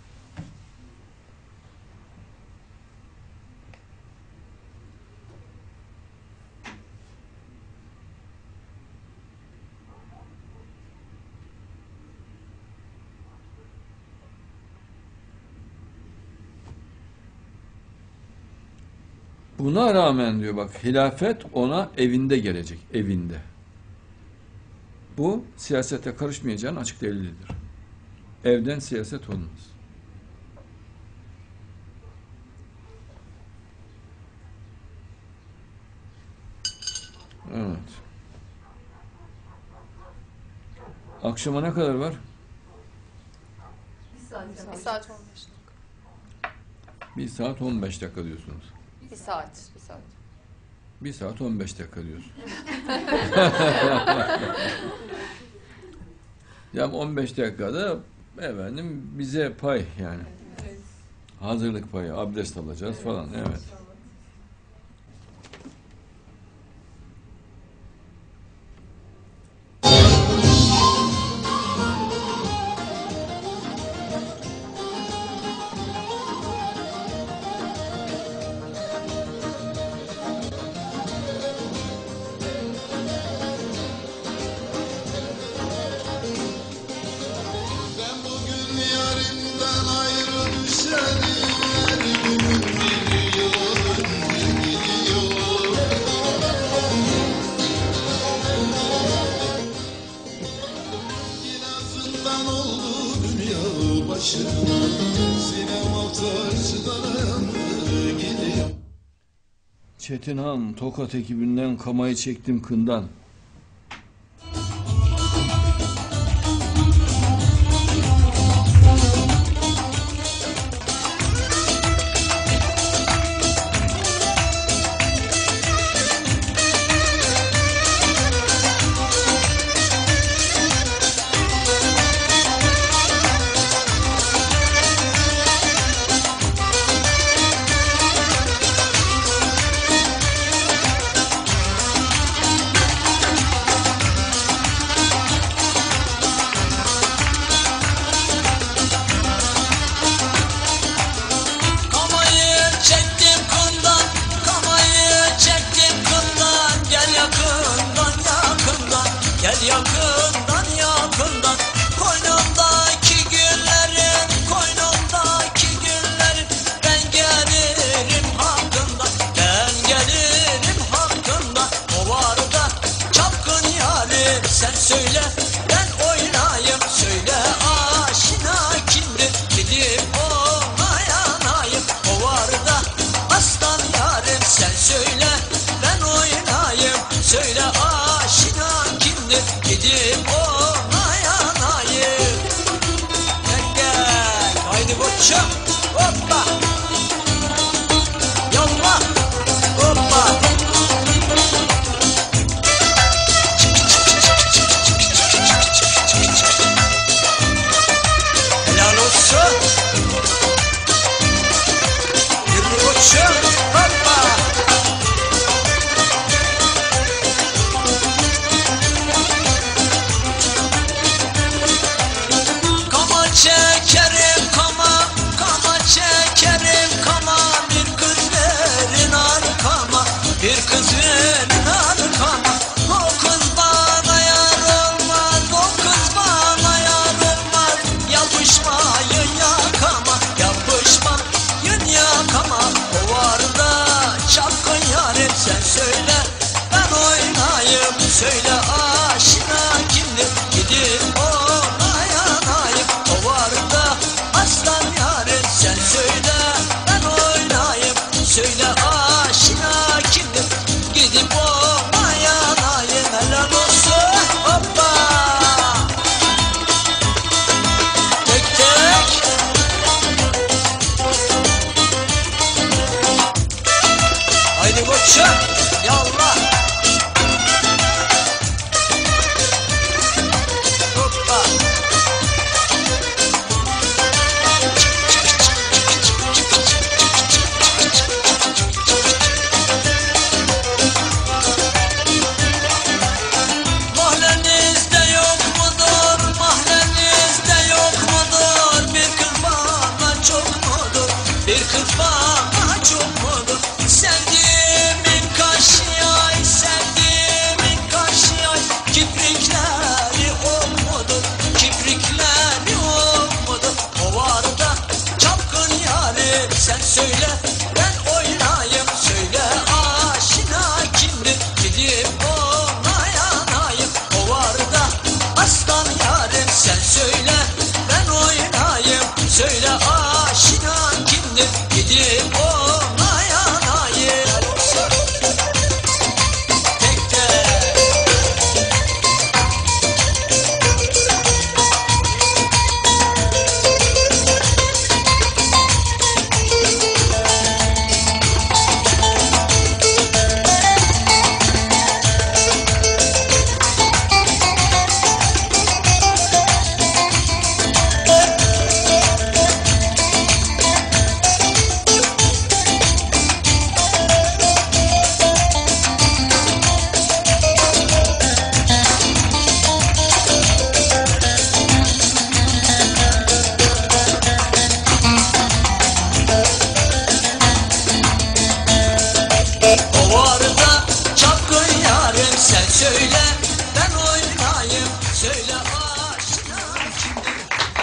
Buna rağmen diyor bak hilafet ona evinde gelecek. Evinde. Bu siyasete karışmayacağın açık delilidir. Evden siyaset olmaz. Evet. Akşama ne kadar var? Bir saat, bir saat on beş dakika. Bir saat on beş dakika diyorsunuz. Bir saat, bir saat. Bir saat on beş dakika diyorsun. Ya on beş dakikada efendim bize pay yani. Evet. Hazırlık payı, abdest alacağız falan. Evet. Çetin Han, Tokat ekibinden Kamayı Çektim Kından. Kamayı çektim kından, kamayı çektim kından. Gel yakından yakından, gel yakından yakından. Koynumdaki güllerin, koynumdaki güllerin. Ben gelirim hakkında, ben gelirim hakkında. O var da çapkın yarim, sen söyle ben oynayayım. Söyle aşina kimdir, gidip ona yanayım. O var da aslan yarim, sen söyle ben oynayayım. Söyle aşina kimdir, gidip ona yanayım. Gel gel, haydi koçum, hoppa. Yallah, hoppa. Helal olsun. Yürü koçum, hoppa. Kama çekerim kama, kama çekerim kama. Bir kız verin arkama, bir kız verin arkama. O kız bana yar olmaz, o kız bana yar olmaz. Yapışmayın yakama, yapışmayın yakama. O var da çapkın yarim, sen söyle ben oynayayım. Söyle aşina kimdir, gidip ona yanayım. O var da aslan yarim, sen söyle ben oynayayım. Söyle aşina kimdir, gidip ona yanayım. Helal olsun, hoppa. Tek tek. Haydi koçum, yallah. Hoppa. Mahallenizde yok mudur, mahallenizde yok mudur? Bir kız bana çok mudur, bir kız bana çok mudur? Sevdiğimin kaşı ay, sevdiğimin kaşı ay. Kiprikleri o mudur, kiprikleri o mudur? O var da çapkın yarim, sen söyle ben oynayayım. Söyle aşina kimdir, gidip ona yanayım. O var da aslan yarim, sen söyle ben oynayayım. Söyle aşina kimdir, gidip ona yanayım. Tek tek. O var da çapkın yarim, sen söyle ben oynayayım. Söyle aşina kimdir.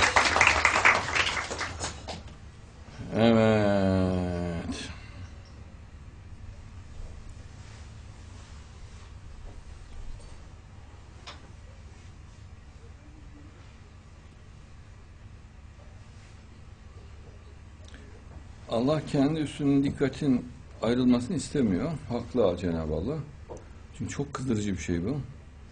Evet. Allah kendi üstünün dikkatin ayrılmasını istemiyor. Haklı Cenab-ı Allah. Çünkü çok kızdırıcı bir şey bu.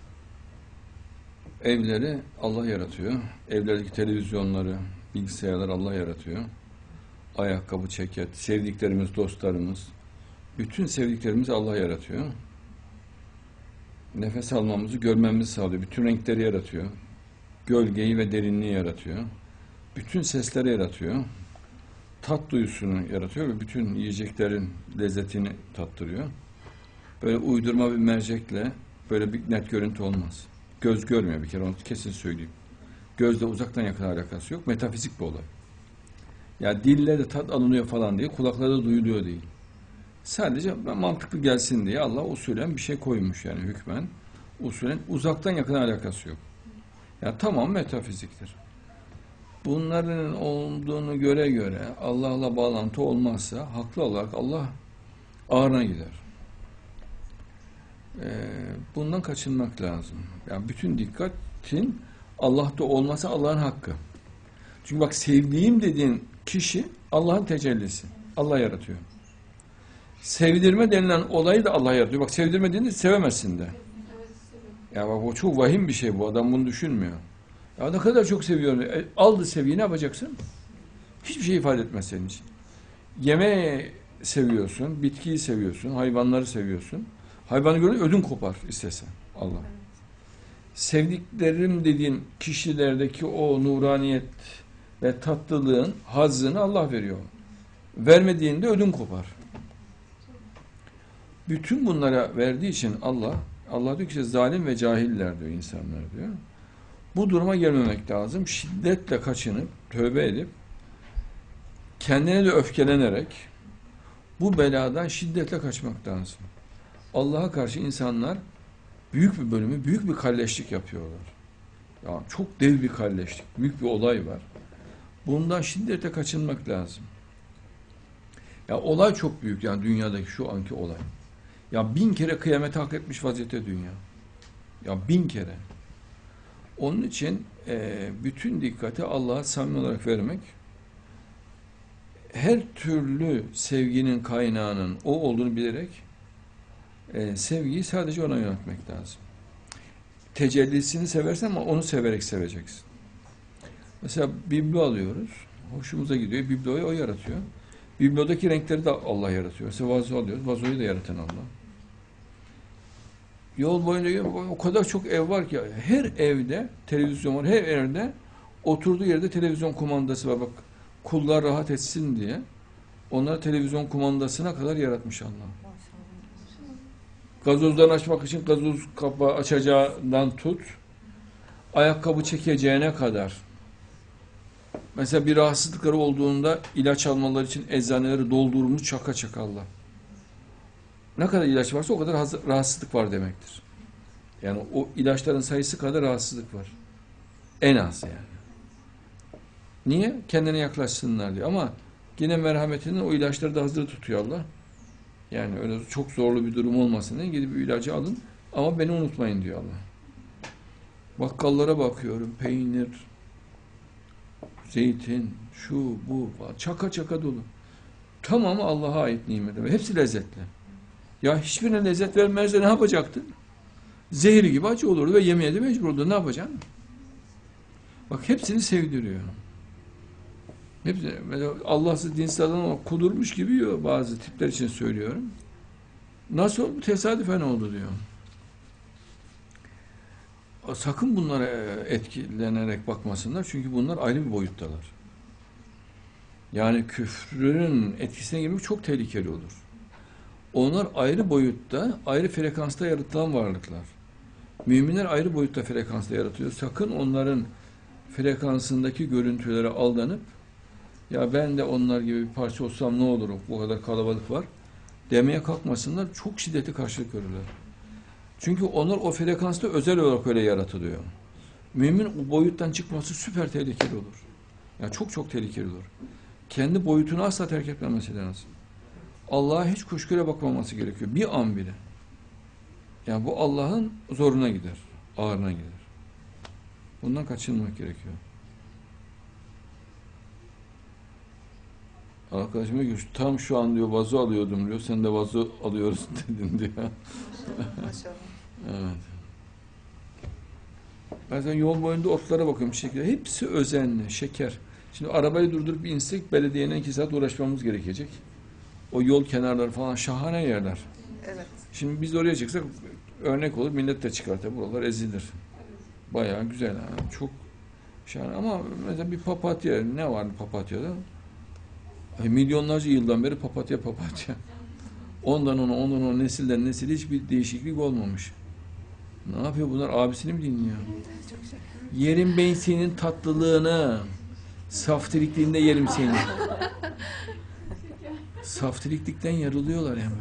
Evleri Allah yaratıyor. Evlerdeki televizyonları, bilgisayarları Allah yaratıyor. Ayakkabı, ceket, sevdiklerimiz, dostlarımız, bütün sevdiklerimizi Allah yaratıyor. Nefes almamızı görmemizi sağlıyor. Bütün renkleri yaratıyor. Gölgeyi ve derinliği yaratıyor. Bütün sesleri yaratıyor. Tat duyusunu yaratıyor ve bütün yiyeceklerin lezzetini tattırıyor. Böyle uydurma bir mercekle böyle bir net görüntü olmaz. Göz görmüyor bir kere, onu kesin söyleyeyim. Gözle uzaktan yakın alakası yok. Metafizik bir olay. Ya dille de tat alınıyor falan diye, kulaklara da duyuluyor değil. Sadece mantıklı gelsin diye Allah usulen bir şey koymuş yani hükmen. Usulen uzaktan yakın alakası yok. Ya tamam metafiziktir. Bunların olduğunu göre göre Allah'la bağlantı olmazsa haklı olarak Allah ağrına gider. Ee, bundan kaçınmak lazım. Yani bütün dikkatin Allah'ta olması Allah'ın hakkı. Çünkü bak sevdiğim dediğin kişi Allah'ın tecellisi. Allah yaratıyor. Sevdirme denilen olayı da Allah yaratıyor. Bak sevdirme dediğinde sevemezsin de. Ya bak o çok vahim bir şey bu. Adam bunu düşünmüyor. Ya ne kadar çok seviyorum. E, aldı seviyi ne yapacaksın? Hiçbir şey ifade etmez senin için. Yemeği seviyorsun, bitkiyi seviyorsun, hayvanları seviyorsun. Hayvanı görünce ödün kopar istesen Allah. Evet. Sevdiklerim dediğin kişilerdeki o nuraniyet ve tatlılığın hazzını Allah veriyor. Vermediğinde ödün kopar. Bütün bunlara verdiği için Allah, Allah diyor ki zalim ve cahiller diyor insanlar diyor. Bu duruma gelmemek lazım. Şiddetle kaçınıp, tövbe edip, kendine de öfkelenerek bu beladan şiddetle kaçmak lazım. Allah'a karşı insanlar büyük bir bölümü, büyük bir kalleşlik yapıyorlar. Yani çok dev bir kalleşlik, büyük bir olay var. Bundan şiddetle kaçınmak lazım. Ya olay çok büyük yani dünyadaki şu anki olay. Ya bin kere kıyamete hak etmiş vaziyette dünya. Ya bin kere. Onun için e, bütün dikkati Allah'a samimi olarak vermek, her türlü sevginin kaynağının o olduğunu bilerek e, sevgiyi sadece ona yöneltmek lazım. Tecellisini seversen ama onu severek seveceksin. Mesela biblo alıyoruz. Hoşumuza gidiyor. Bibloyu o yaratıyor. Biblodaki renkleri de Allah yaratıyor. Mesela vazo alıyoruz. Vazoyu da yaratan Allah. Yol boyunca o kadar çok ev var ki her evde televizyon var. Her evde oturduğu yerde televizyon kumandası var. Bak kullar rahat etsin diye onları televizyon kumandasına kadar yaratmış Allah. Gazozdan açmak için gazoz kapağı açacağından tut, ayakkabı çekeceğine kadar. Mesela bir rahatsızlıkları olduğunda ilaç almaları için eczaneleri doldurmuş çaka çaka Allah. Ne kadar ilaç varsa o kadar rahatsızlık var demektir. Yani o ilaçların sayısı kadar rahatsızlık var. En az yani. Niye? Kendine yaklaşsınlar diye. Ama yine merhametinin o ilaçları da hazır tutuyor Allah. Yani öyle çok zorlu bir durum olmasın diye gidip bir ilacı alın ama beni unutmayın diyor Allah. Bakkallara bakıyorum. Peynir, zeytin, şu, bu, çaka çaka dolu. Tamamı Allah'a ait nimetler. Hepsi lezzetli. Ya hiçbirine lezzet vermezse ne yapacaktın? Zehri gibi acı olurdu ve yemeye de mecbur oldu. Ne yapacaksın? Bak hepsini sevdiriyor. Hepsi, Allahsız dinsiz adam kudurmuş gibi yiyor bazı tipler için söylüyorum. Nasıl oldu? Tesadüfen oldu diyor. Sakın bunlara etkilenerek bakmasınlar. Çünkü bunlar ayrı bir boyuttalar. Yani küfrün etkisine girmek çok tehlikeli olur. Onlar ayrı boyutta, ayrı frekansta yaratılan varlıklar. Müminler ayrı boyutta frekansta yaratıyor. Sakın onların frekansındaki görüntülere aldanıp ya ben de onlar gibi bir parça olsam ne olur, bu kadar kalabalık var demeye kalkmasınlar. Çok şiddetli karşılık görürler. Çünkü onlar o frekansta özel olarak öyle yaratılıyor. Mümin o boyuttan çıkması süper tehlikeli olur. Yani çok çok tehlikeli olur. Kendi boyutunu asla terk etmemesi lazım. Allah'a hiç kuşkuyla bakmaması gerekiyor. Bir an bile. Yani bu Allah'ın zoruna gider. Ağrına gider. Bundan kaçınmak gerekiyor. Arkadaşım diyor ki tam şu an diyor vazo alıyordum diyor. Sen de vazo alıyoruz dedin diyor. Maşallah. Evet. Bazen yol boyunda otlara bakıyorum şeker. Hepsi özenli, şeker. Şimdi arabayı durdurup insek belediyenin iki saat uğraşmamız gerekecek. O yol kenarları falan şahane yerler. Evet. Şimdi biz oraya çıksak örnek olur, millet de çıkar tabi, buralar ezilir. Bayağı güzel yani. Çok şahane ama mesela bir papatya, ne var papatyada? Ay, milyonlarca yıldan beri papatya papatya. Ondan ona, ondan ona, nesilden nesile hiçbir değişiklik olmamış. Ne yapıyor bunlar? Abisini mi dinliyor? Yerim ben senin tatlılığını. Saftirikliğinde yerim seni. Saftiriklikten yarılıyorlar hemen.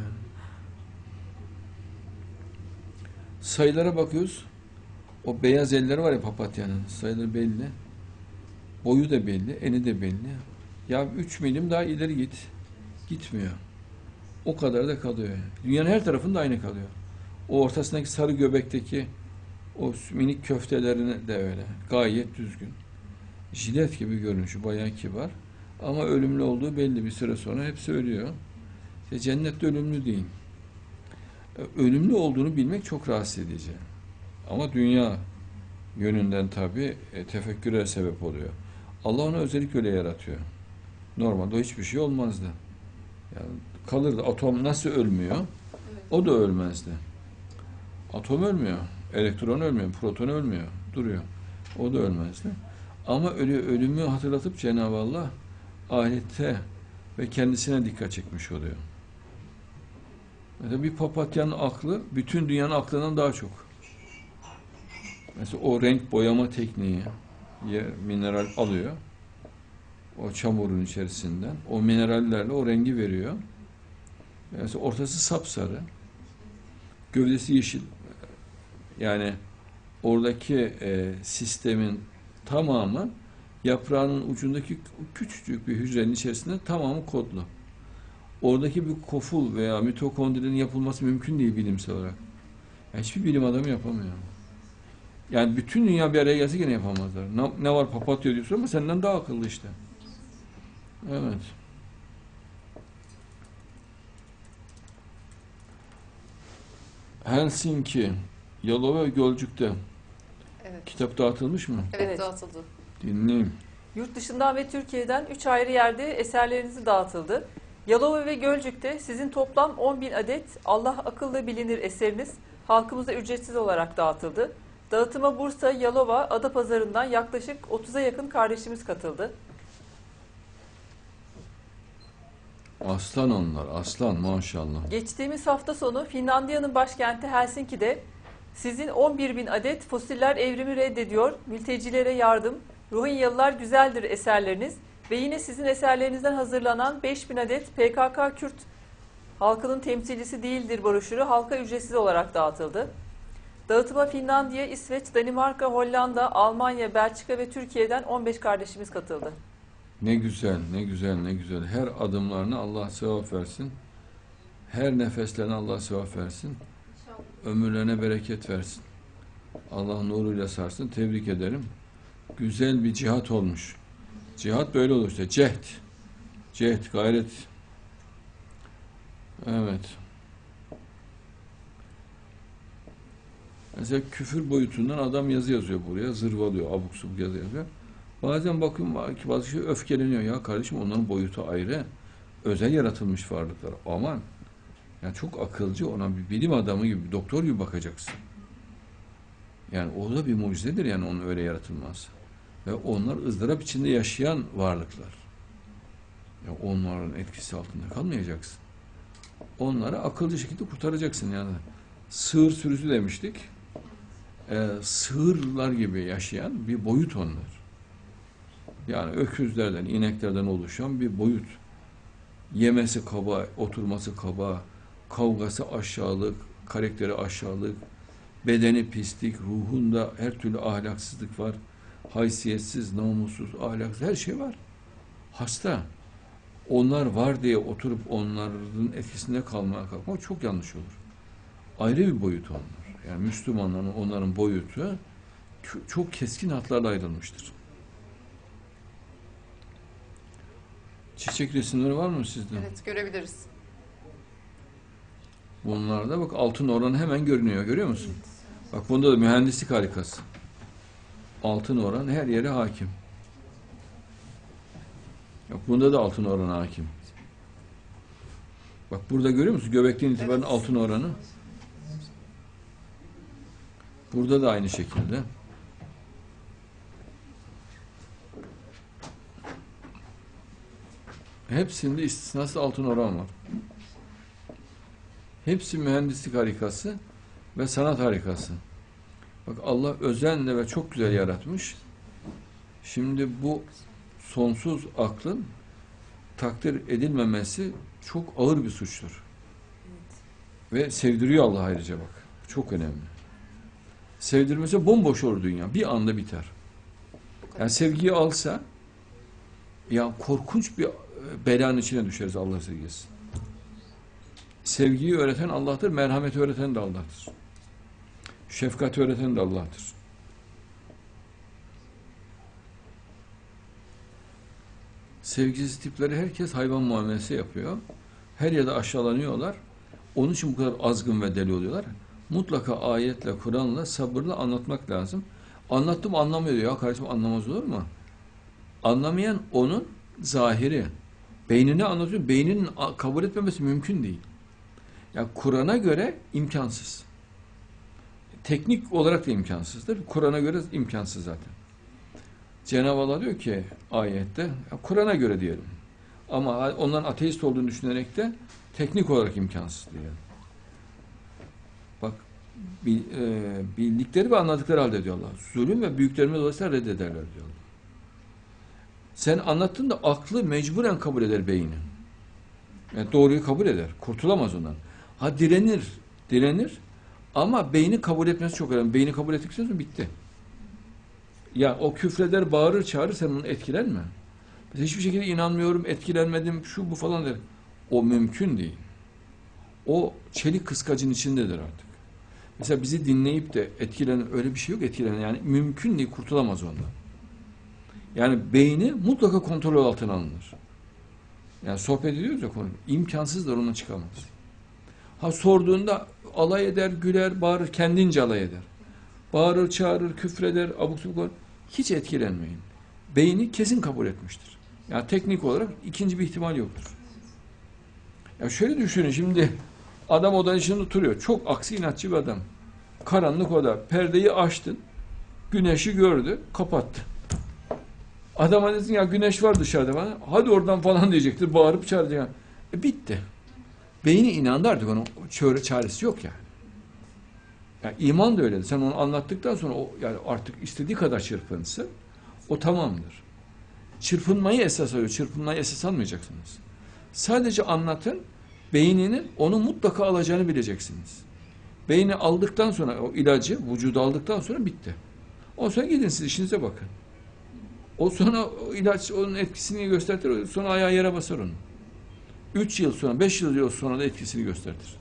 Sayılara bakıyoruz. O beyaz elleri var ya papatyanın. Sayıları belli. Boyu da belli. Eni de belli. Ya üç milim daha ileri git. Gitmiyor. O kadar da kalıyor. Yani. Dünyanın her tarafında aynı kalıyor. O ortasındaki sarı göbekteki o minik köftelerini de öyle. Gayet düzgün. Jilet gibi görünüşü. Bayağı kibar. Ama ölümlü olduğu belli, bir süre sonra hepsi ölüyor. İşte cennette ölümlü değil. Ölümlü olduğunu bilmek çok rahatsız edici. Ama dünya yönünden tabii e, tefekküre sebep oluyor. Allah onu özellikle öyle yaratıyor. Normalde o hiçbir şey olmazdı. Yani kalırdı. Atom nasıl ölmüyor? O da ölmezdi. Atom ölmüyor. Elektron ölmüyor. Proton ölmüyor. Duruyor. O da ölmezdi. Ama ölü, ölümü hatırlatıp Cenab-ı Allah ahirete ve kendisine dikkat çekmiş oluyor. Mesela bir papatyanın aklı bütün dünyanın aklından daha çok. Mesela o renk boyama tekniği, yer, mineral alıyor. O çamurun içerisinden. O minerallerle o rengi veriyor. Mesela ortası sapsarı. Gövdesi yeşil. Yani oradaki e, sistemin tamamı yaprağının ucundaki küçücük bir hücrenin içerisinde tamamı kodlu. Oradaki bir koful veya mitokondrinin yapılması mümkün değil bilimsel olarak. Yani hiçbir bilim adamı yapamıyor. Yani bütün dünya bir araya gelse gene yapamazlar. Ne, ne var papatya diyorsun ama senden daha akıllı işte. Evet. Helsinki, Yalova ve Gölcük'te Evet. kitap dağıtılmış mı? Evet, Evet. dağıtıldı. Dinleyeyim. Yurt dışından ve Türkiye'den üç ayrı yerde eserlerinizi dağıtıldı. Yalova ve Gölcük'te sizin toplam on bin adet Allah akıllı bilinir eseriniz halkımıza ücretsiz olarak dağıtıldı. Dağıtıma Bursa, Yalova, Adapazarı'ndan yaklaşık otuza yakın kardeşimiz katıldı. Aslan onlar, aslan maşallah. Geçtiğimiz hafta sonu Finlandiya'nın başkenti Helsinki'de sizin on bir bin adet fosiller evrimi reddediyor, mültecilere yardım, Rohingyalılar güzeldir eserleriniz ve yine sizin eserlerinizden hazırlanan beş bin adet P K K Kürt halkının temsilcisi değildir broşürü halka ücretsiz olarak dağıtıldı. Dağıtıma Finlandiya, İsveç, Danimarka, Hollanda, Almanya, Belçika ve Türkiye'den on beş kardeşimiz katıldı. Ne güzel, ne güzel, ne güzel. Her adımlarına Allah sevap versin. Her nefeslerine Allah sevap versin. Ömürlerine bereket versin. Allah nuruyla sarsın. Tebrik ederim. Güzel bir cihat olmuş. Cihat böyle olur işte. Cehd. Cehd, gayret. Evet. Mesela küfür boyutundan adam yazı yazıyor buraya. Zırvalıyor, abuk subuk yazı yazıyor. Bazen bakıyorum ki bazı şey öfkeleniyor. Ya kardeşim onların boyutu ayrı. Özel yaratılmış varlıklar. Aman. Yani çok akılcı, ona bir bilim adamı gibi, bir doktor gibi bakacaksın. Yani o da bir mucizedir yani onun öyle yaratılması. Ve onlar ızdırap içinde yaşayan varlıklar. Ya onların etkisi altında kalmayacaksın. Onları akılcı şekilde kurtaracaksın yani. Sığır sürüsü demiştik. Ee, sığırlar gibi yaşayan bir boyut onlar. Yani öküzlerden, ineklerden oluşan bir boyut. Yemesi kaba, oturması kaba, kavgası aşağılık, karakteri aşağılık, bedeni pislik, ruhunda her türlü ahlaksızlık var. Haysiyetsiz, namussuz, ahlaksız her şey var. Hasta. Onlar var diye oturup onların etkisinde kalmaya kalkmak çok yanlış olur. Ayrı bir boyut onlar. Yani Müslümanların, onların boyutu çok keskin hatlarla ayrılmıştır. Çiçek resimleri var mı sizde? Evet, görebiliriz. Bunlarda bak altın oranı hemen görünüyor. Görüyor musun? Bak bunda da mühendislik harikası. Altın oran her yere hakim. Bak bunda da altın oranı hakim. Bak burada görüyor musun? Göbekten itibaren Evet. altın oranı. Burada da aynı şekilde. Hepsinde istisnasız altın oran var. Hepsi mühendislik harikası ve sanat harikası. Bak Allah özenle ve çok güzel yaratmış. Şimdi bu sonsuz aklın takdir edilmemesi çok ağır bir suçtur. Ve sevdiriyor Allah ayrıca bak. Çok önemli. Sevdirmese bomboş olur dünya. Bir anda biter. Yani sevgiyi alsa ya korkunç bir belanın içine düşeriz Allah sevgisi. Sevgiyi öğreten Allah'tır, merhameti öğreten de Allah'tır. Şefkati öğreten de Allah'tır. Sevgisiz tipleri herkes hayvan muamelesi yapıyor. Her yerde aşağılanıyorlar. Onun için bu kadar azgın ve deli oluyorlar. Mutlaka ayetle, Kur'an'la, sabırla anlatmak lazım. Anlattım anlamıyor diyor. Ya kardeşim anlamaz olur mu? Anlamayan onun zahiri. Beynine anlatıyor. Beyninin kabul etmemesi mümkün değil. Yani Kur'an'a göre imkansız. Teknik olarak da imkansızdır. Kur'an'a göre imkansız zaten. Cenab-ı Allah diyor ki ayette, Kur'an'a göre diyelim. Ama onların ateist olduğunu düşünerek de teknik olarak imkansız diyelim. Bak, bildikleri ve anladıkları halde diyor Allah. Zulüm ve büyüklerime dolayısıyla reddederler diyor Allah. Sen anlattın da aklı mecburen kabul eder beyni. Yani doğruyu kabul eder. Kurtulamaz ondan. Ha direnir. Direnir. Ama beyni kabul etmesi çok önemli. Beyni kabul ettikten sonra bitti. Ya o küfreder, bağırır, çağırır, sen bunu etkilenme. Mesela hiçbir şekilde inanmıyorum, etkilenmedim, şu bu falan der. O mümkün değil. O çelik kıskacın içindedir artık. Mesela bizi dinleyip de etkilenen, öyle bir şey yok etkilenen. Yani mümkün değil, kurtulamaz ondan. Yani beyni mutlaka kontrol altına alınır. Yani sohbet ediyoruz ya konu. İmkansızdır, ondan çıkamaz. Ha sorduğunda alay eder, güler, bağırır, kendince alay eder. Bağırır, çağırır, küfreder, abuk subuk. Hiç etkilenmeyin. Beyni kesin kabul etmiştir. Yani teknik olarak ikinci bir ihtimal yoktur. Ya şöyle düşünün şimdi adam odanın içinde oturuyor. Çok aksi inatçı bir adam. Karanlık oda. Perdeyi açtın. Güneşi gördü. Kapattı. Adama desin ya güneş var dışarıda falan. Hadi oradan falan diyecektir. Bağırıp çağıracak. E bitti. Beyni inandı artık onun çare çaresi yok yani. Yani iman da öyledir. Sen onu anlattıktan sonra o yani artık istediği kadar çırpınsın. O tamamdır. Çırpınmayı esas alıyor. Çırpınmayı esas almayacaksınız. Sadece anlatın. Beyninin onu mutlaka alacağını bileceksiniz. Beyni aldıktan sonra o ilacı vücuda aldıktan sonra bitti. O sonra gidin siz işinize bakın. O sonra o ilaç onun etkisini gösterir. Sonra ayağı yere basar onu. Üç yıl sonra, beş yıl sonra da etkisini gösterir.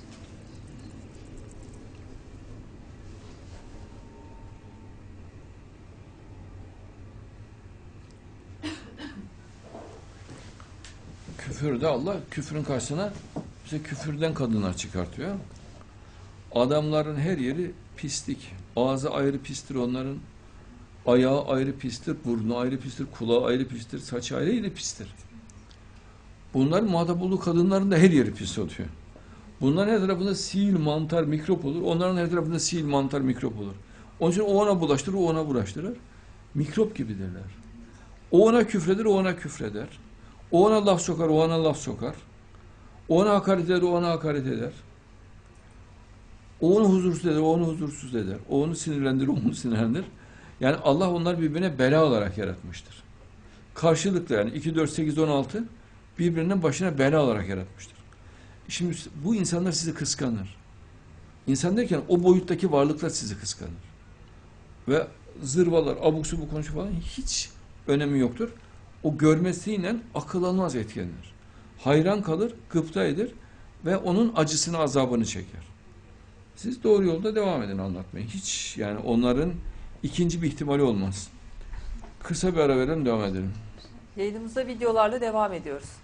Küfürde Allah küfrün karşısına bize küfürden kadınlar çıkartıyor. Adamların her yeri pislik. Ağzı ayrı pistir onların. Ayağı ayrı pistir, burnu ayrı pistir, kulağı ayrı pistir, saçı ayrı pistir. Bunların muhatap olduğu kadınların da her yeri pis oluyor. Bunların her tarafında sil, mantar, mikrop olur. Onların her tarafında sil, mantar, mikrop olur. Onun için o ona bulaştırır, o ona bulaştırır. Mikrop gibidirler. O ona küfreder, o ona küfreder. O ona laf sokar, o ona laf sokar. O ona hakaret eder, o ona hakaret eder. O onu huzursuz eder, o onu huzursuz eder. O onu sinirlendirir, o onu sinirlendirir. Yani Allah onları birbirine bela olarak yaratmıştır. Karşılıklı yani iki, dört, sekiz, on altı birbirinin başına bela olarak yaratmıştır. Şimdi bu insanlar sizi kıskanır. İnsan derken o boyuttaki varlıklar sizi kıskanır. Ve zırvalar, abuk subuk konuşu falan hiç önemi yoktur. O görmesiyle akıl almaz etkilenir. Hayran kalır, gıpta eder ve onun acısını, azabını çeker. Siz doğru yolda devam edin anlatmaya. Hiç yani onların ikinci bir ihtimali olmaz. Kısa bir ara verelim, devam edelim. Yayınımıza videolarla devam ediyoruz.